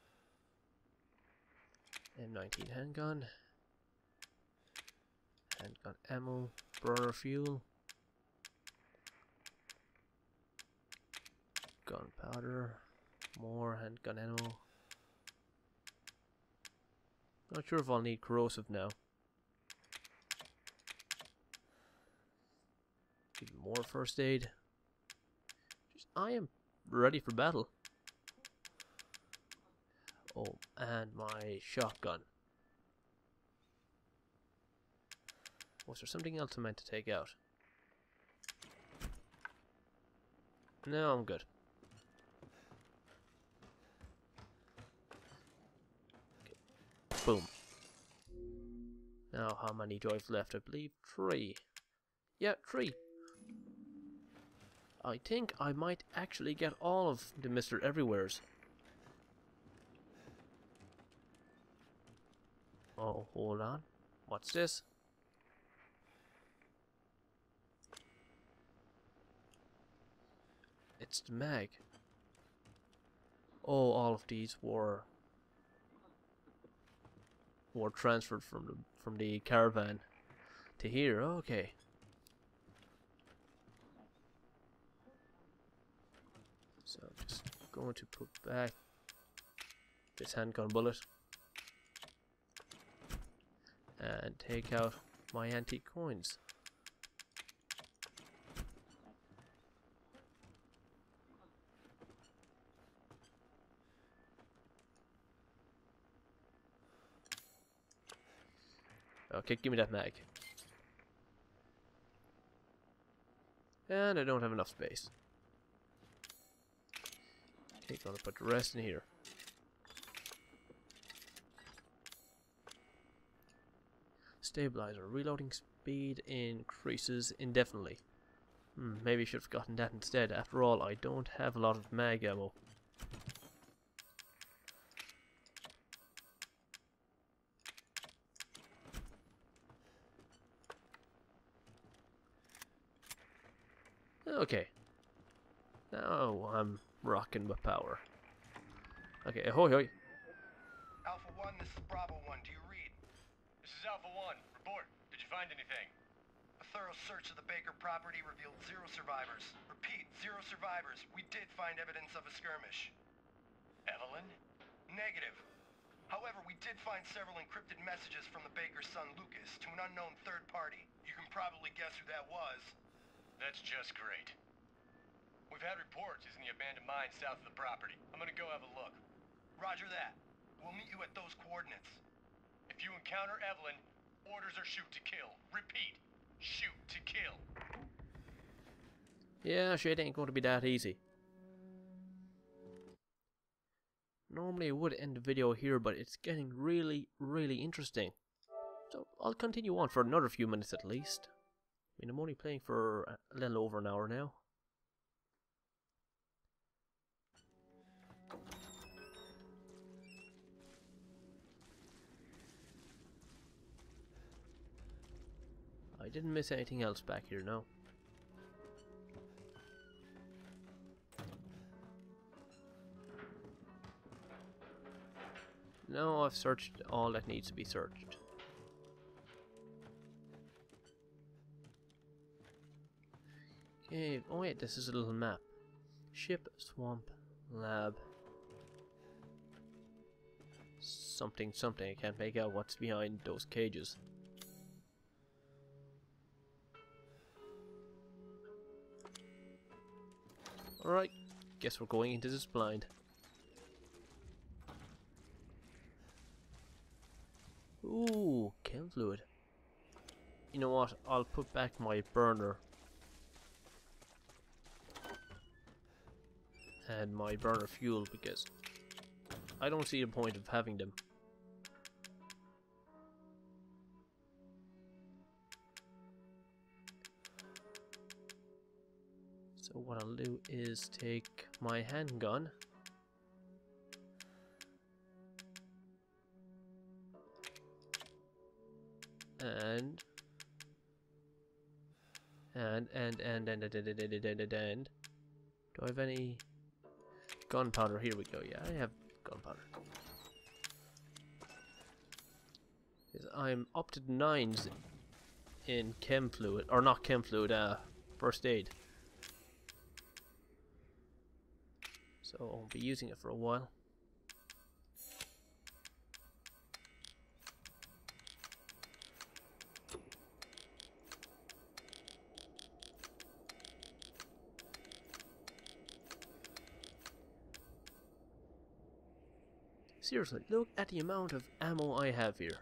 M nineteen handgun. Handgun ammo. Burner fuel. Gunpowder. More handgun ammo. Not sure if I'll need corrosive now. Even more first aid. Just, I am ready for battle. Oh, and my shotgun. Was there something else I meant to take out? No, I'm good. Okay. Boom. Now, how many do I have left? I believe three. Yeah, three. I think I might actually get all of the Mister Everywheres. Oh, hold on. What's this? It's the mag. Oh, all of these were were transferred from the from the caravan to here. Okay. So I'm just going to put back this handgun bullet and take out my antique coins. Okay, give me that mag. And I don't have enough space. Okay, gonna put the rest in here. Stabilizer. Reloading speed increases indefinitely. Hmm, maybe I should have gotten that instead. After all, I don't have a lot of mag ammo. Okay. Now I'm rocking with power. Okay, ahoy hoy. Alpha one, this is Bravo one. Do you read? This is Alpha one. Report. Did you find anything? A thorough search of the Baker property revealed zero survivors. Repeat, zero survivors. We did find evidence of a skirmish. Evelyn? Negative. However, we did find several encrypted messages from the Baker's son Lucas to an unknown third party. You can probably guess who that was. That's just great. We've had reports he's in the abandoned mine south of the property. I'm gonna go have a look. Roger that. We'll meet you at those coordinates. If you encounter Evelyn, orders are shoot to kill. Repeat, shoot to kill. Yeah, shit ain't going to be that easy. Normally I would end the video here, but it's getting really, really interesting. So I'll continue on for another few minutes at least. I mean, I'm only playing for a little over an hour now. I didn't miss anything else back here, no. No, I've searched all that needs to be searched. Okay, oh wait, this is a little map. Ship, swamp, lab. Something, something. I can't make out what's behind those cages. Alright, guess we're going into this blind. Ooh, chem fluid. You know what, I'll put back my burner. And my burner fuel because I don't see the point of having them. So what I'll do is take my handgun and and and and and and and and and and and do I have any gunpowder? Here we go. Yeah, I have gunpowder. Because I'm up to nines in chem fluid, or not chem fluid, uh, first aid. So I'll be using it for a while. Seriously, look at the amount of ammo I have here.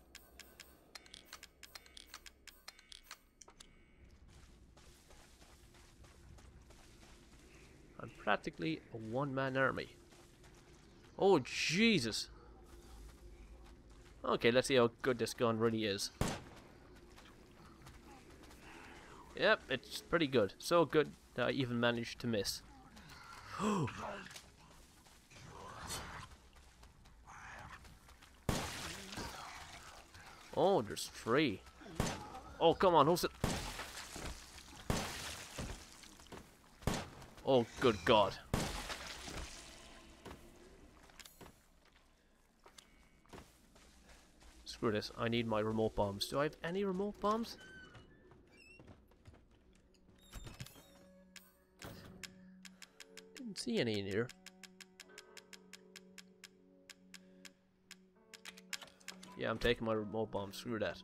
I'm practically a one-man army. Oh, Jesus! Okay, let's see how good this gun really is. Yep, it's pretty good. So good that I even managed to miss. Oh, there's three. Oh, come on, who's it? Oh, good God. Screw this, I need my remote bombs. Do I have any remote bombs? Didn't see any in here. Yeah, I'm taking my remote bomb. Screw that.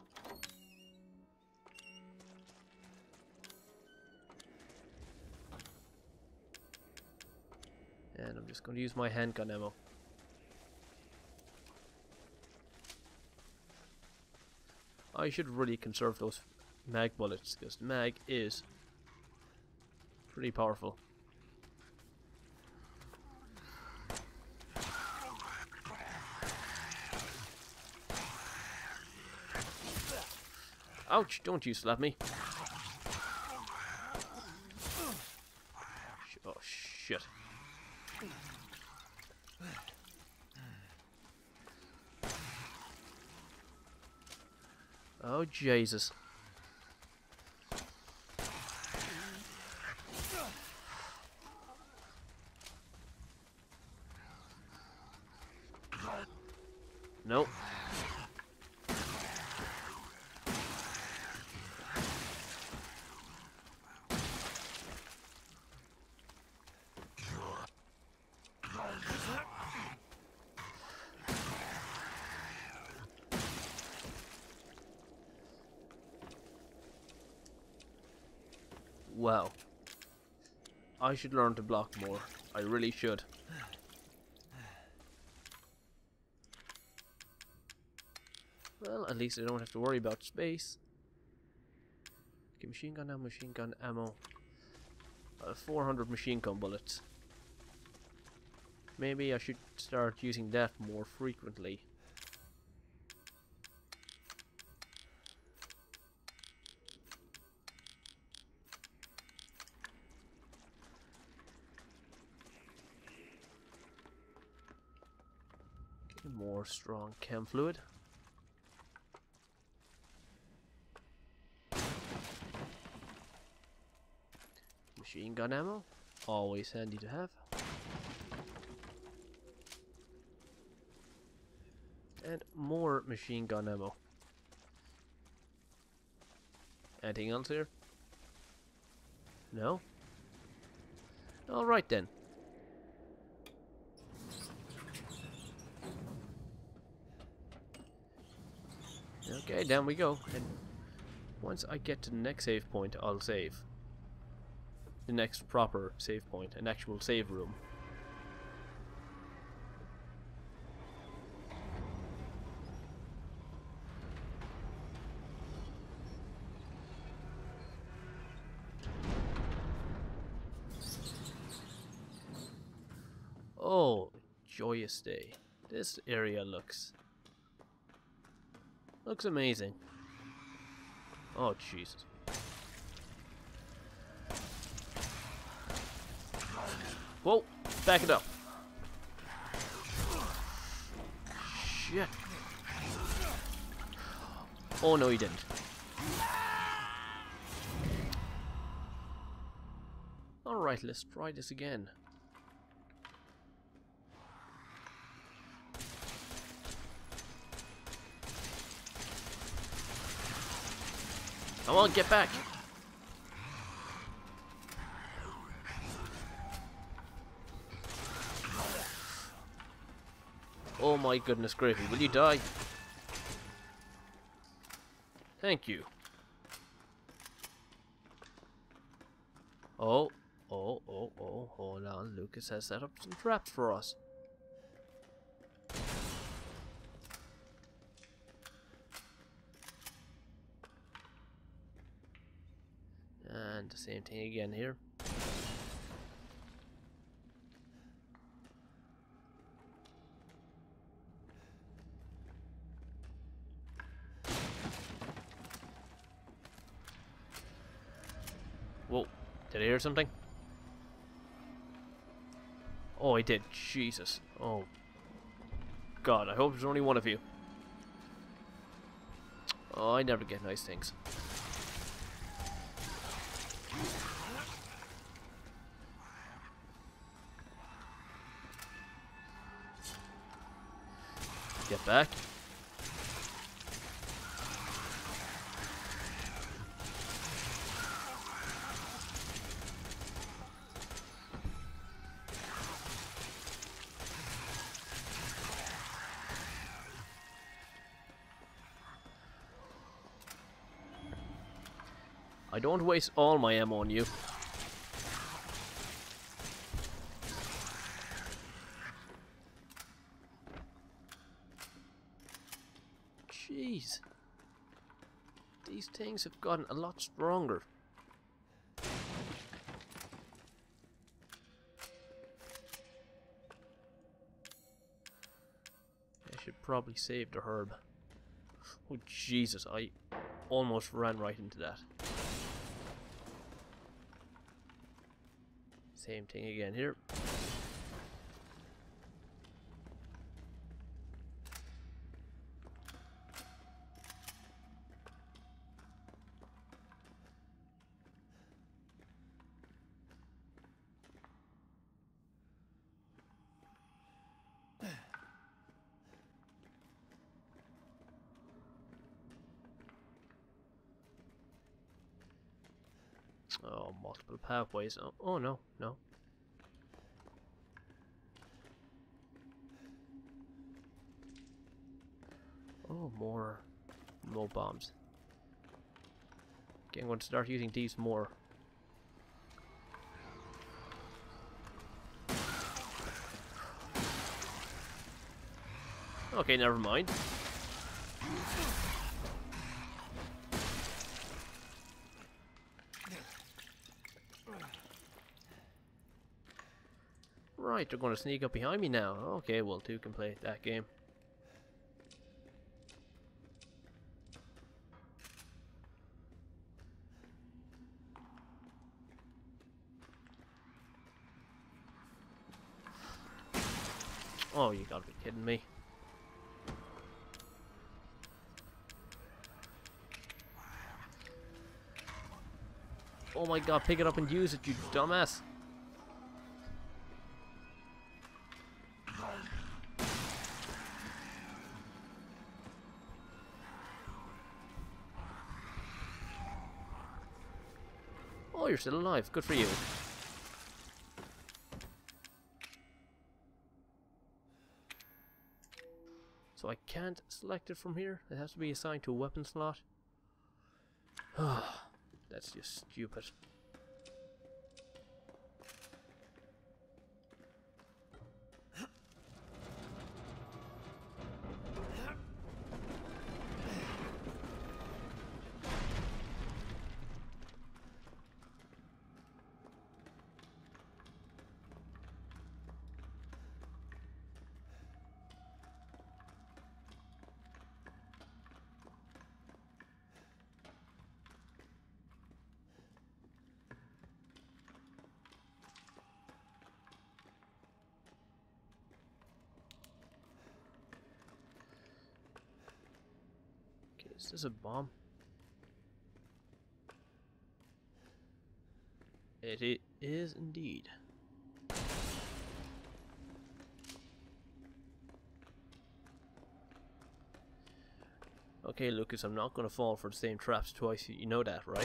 And I'm just going to use my handgun ammo. I should really conserve those mag bullets because the mag is pretty powerful. Ouch, don't you slap me. Oh, shit. Oh, Jesus. Nope. Wow. I should learn to block more. I really should. Well, at least I don't have to worry about space. Okay, machine gun ammo, machine gun ammo. Uh, four hundred machine gun bullets. Maybe I should start using that more frequently. More strong chem fluid. Machine gun ammo, always handy to have. And more machine gun ammo. Anything else here? No? Alright then. Okay, down we go. And once I get to the next save point, I'll save. The next proper save point, an actual save room. Oh, joyous day. This area looks... looks amazing. Oh, Jesus. Whoa, back it up. Shit. Oh, no, he didn't. Alright, let's try this again. Come on, get back. Oh my goodness gravy, will you die? Thank you. Oh, oh, oh, oh, hold on. Lucas has set up some traps for us. And the same thing again here. Whoa, did I hear something? Oh, I did. Jesus. Oh. God, I hope there's only one of you. Oh, I never get nice things. Get back. I don't waste all my ammo on you. Jeez. These things have gotten a lot stronger. I should probably save the herb. Oh Jesus, I almost ran right into that. Same thing again here. Oh, multiple pathways. Oh, oh no, no. Oh, more, more bombs. Okay, I'm going to start using these more. Okay, never mind. Right, they're going to sneak up behind me now. Okay, well, two can play that game. Oh, you gotta be kidding me. Oh my god, pick it up and use it, you dumbass. Oh, you're still alive. Good for you. So I can't select it from here. It has to be assigned to a weapon slot. Ah, that's just stupid. Is this a bomb? It, it is indeed. Okay, Lucas, I'm not going to fall for the same traps twice. You know that, right?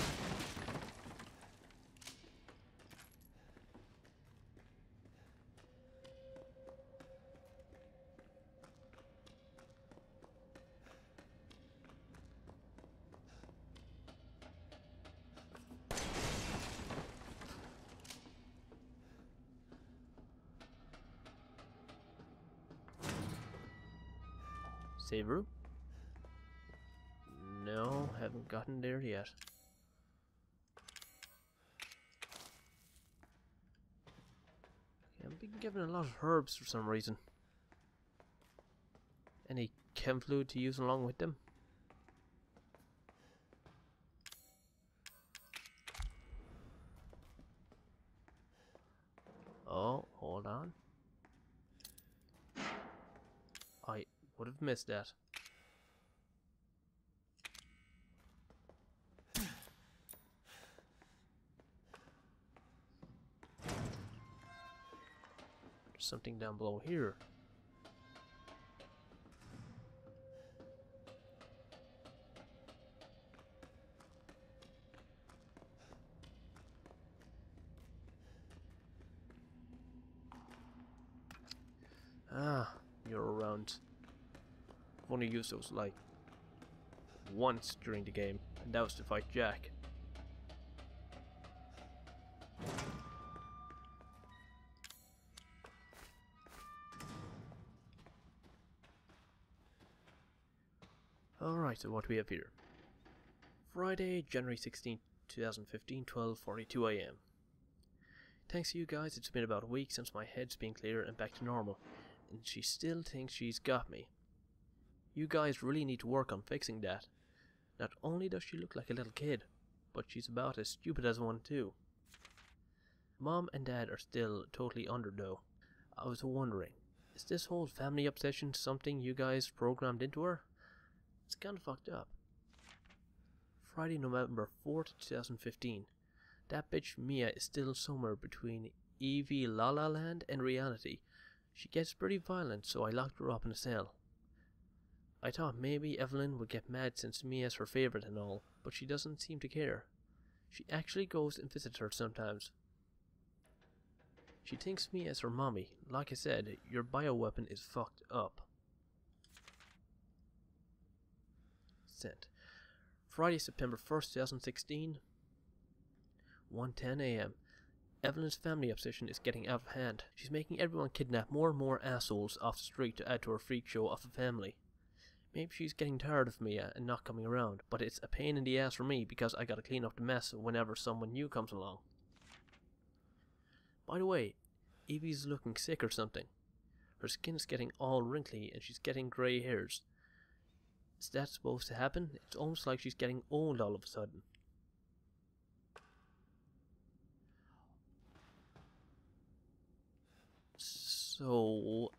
Save room? No, haven't gotten there yet. Okay, I'm being given a lot of herbs for some reason. Any chem fluid to use along with them? Oh, hold on. I would have missed that. There's something down below here. Ah, you're around. I've only used those like once during the game, and that was to fight Jack. Alright, so what do we have here? Friday, January sixteenth, two thousand fifteen, twelve forty-two a m Thanks to you guys, it's been about a week since my head's been clear and back to normal, and she still thinks she's got me. You guys really need to work on fixing that. Not only does she look like a little kid, but she's about as stupid as one too. Mom and Dad are still totally under though. I was wondering, is this whole family obsession something you guys programmed into her? It's kinda fucked up. Friday, November fourth, two thousand fifteen. That bitch Mia is still somewhere between Evie La La Land and reality. She gets pretty violent, so I locked her up in a cell. I thought maybe Evelyn would get mad since Mia's her favourite and all, but she doesn't seem to care. She actually goes and visits her sometimes. She thinks Mia's her mommy. Like I said, your bioweapon is fucked up. Sent. Friday, September first, two thousand sixteen. one ten a m Evelyn's family obsession is getting out of hand. She's making everyone kidnap more and more assholes off the street to add to her freak show of a family. Maybe she's getting tired of Mia and not coming around, but it's a pain in the ass for me because I gotta clean up the mess whenever someone new comes along. By the way, Evie's looking sick or something. Her skin's getting all wrinkly and she's getting grey hairs. Is that supposed to happen? It's almost like she's getting old all of a sudden. So,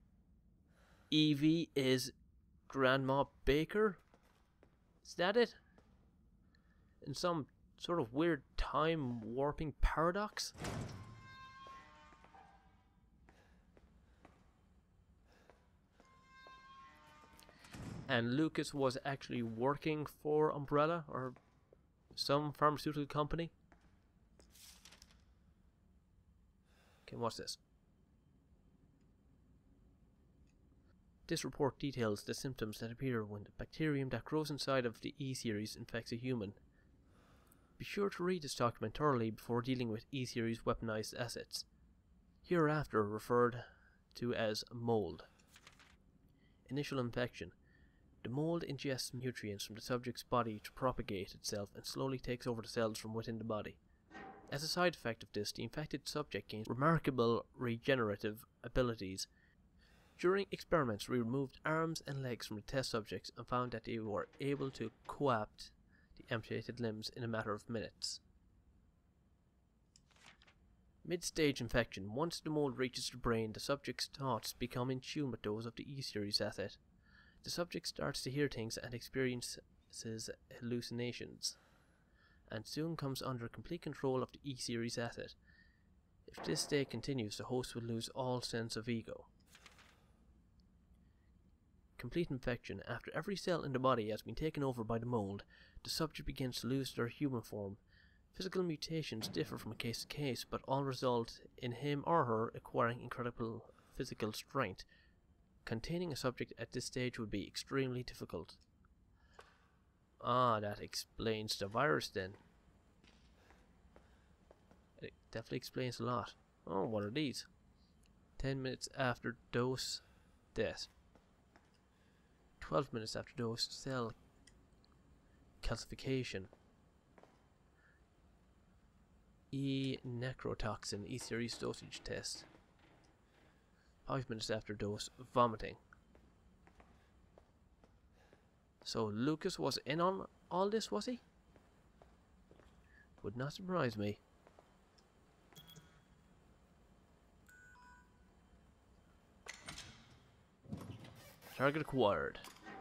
Evie is Grandma Baker? Is that it? In some sort of weird time warping paradox? And Lucas was actually working for Umbrella or some pharmaceutical company. Okay, what's this? This report details the symptoms that appear when the bacterium that grows inside of the E-series infects a human. Be sure to read this document thoroughly before dealing with E-series weaponized assets, hereafter referred to as mold. Initial infection. The mold ingests nutrients from the subject's body to propagate itself and slowly takes over the cells from within the body. As a side effect of this, the infected subject gains remarkable regenerative abilities. During experiments, we removed arms and legs from the test subjects and found that they were able to co-opt the amputated limbs in a matter of minutes. Mid-stage infection. Once the mold reaches the brain, the subject's thoughts become in tune with those of the E-series asset. The subject starts to hear things and experiences hallucinations, and soon comes under complete control of the E-series asset. If this state continues, the host will lose all sense of ego. Complete infection. After every cell in the body has been taken over by the mold, the subject begins to lose their human form. Physical mutations differ from case to case, but all result in him or her acquiring incredible physical strength. Containing a subject at this stage would be extremely difficult. Ah, that explains the virus then. It definitely explains a lot. Oh, what are these? ten minutes after dose, death. twelve minutes after dose, cell calcification. E necrotoxin, E-series dosage test. five minutes after dose, vomiting. So Lucas was in on all this, was he? Would not surprise me. Target acquired.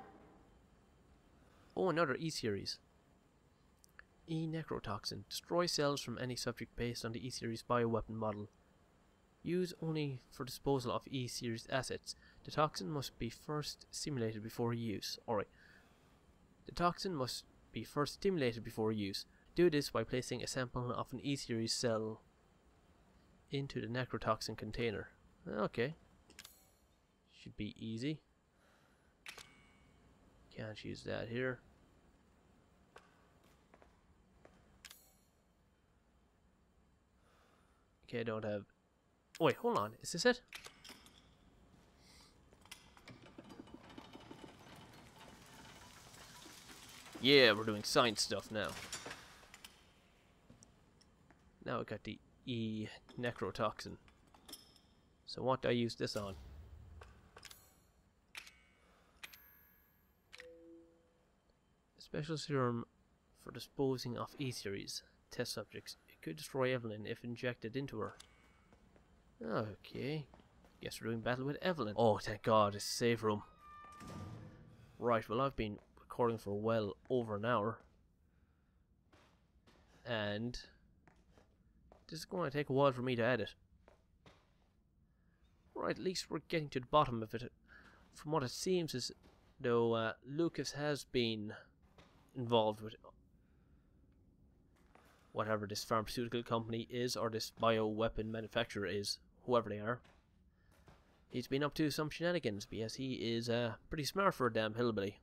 Oh, another E-series. E-necrotoxin. Destroy cells from any subject based on the E-series bioweapon model. Use only for disposal of E-series assets. The toxin must be first simulated before use. Alright. The toxin must be first stimulated before use. Do this by placing a sample of an E-series cell into the necrotoxin container. Okay. Should be easy. Can't use that here. Okay, I don't have... Oh, wait, hold on. Is this it? Yeah, we're doing science stuff now. Now I got the E necrotoxin. So what do I use this on? A special serum for disposing of E-series test subjects. It could destroy Evelyn if injected into her. Okay. Guess we're doing battle with Evelyn. Oh, thank God, it's a save room. Right, well, I've been recording for well over an hour. And this is going to take a while for me to edit. Right, at least we're getting to the bottom of it. From what it seems as though uh, Lucas has been involved with whatever this pharmaceutical company is, or this bioweapon manufacturer is, whoever they are. He's been up to some shenanigans because he is uh, pretty smart for a damn hillbilly.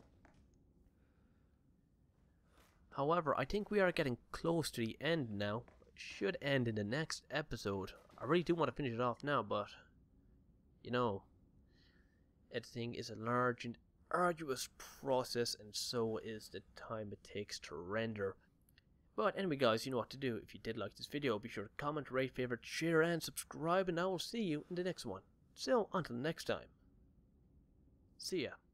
However, I think we are getting close to the end now. Should end in the next episode. I really do want to finish it off now, but you know, editing is a large and arduous process, and so is the time it takes to render. But anyway guys, you know what to do. If you did like this video, be sure to comment, rate, favorite, share and subscribe, and I will see you in the next one. So until next time, see ya.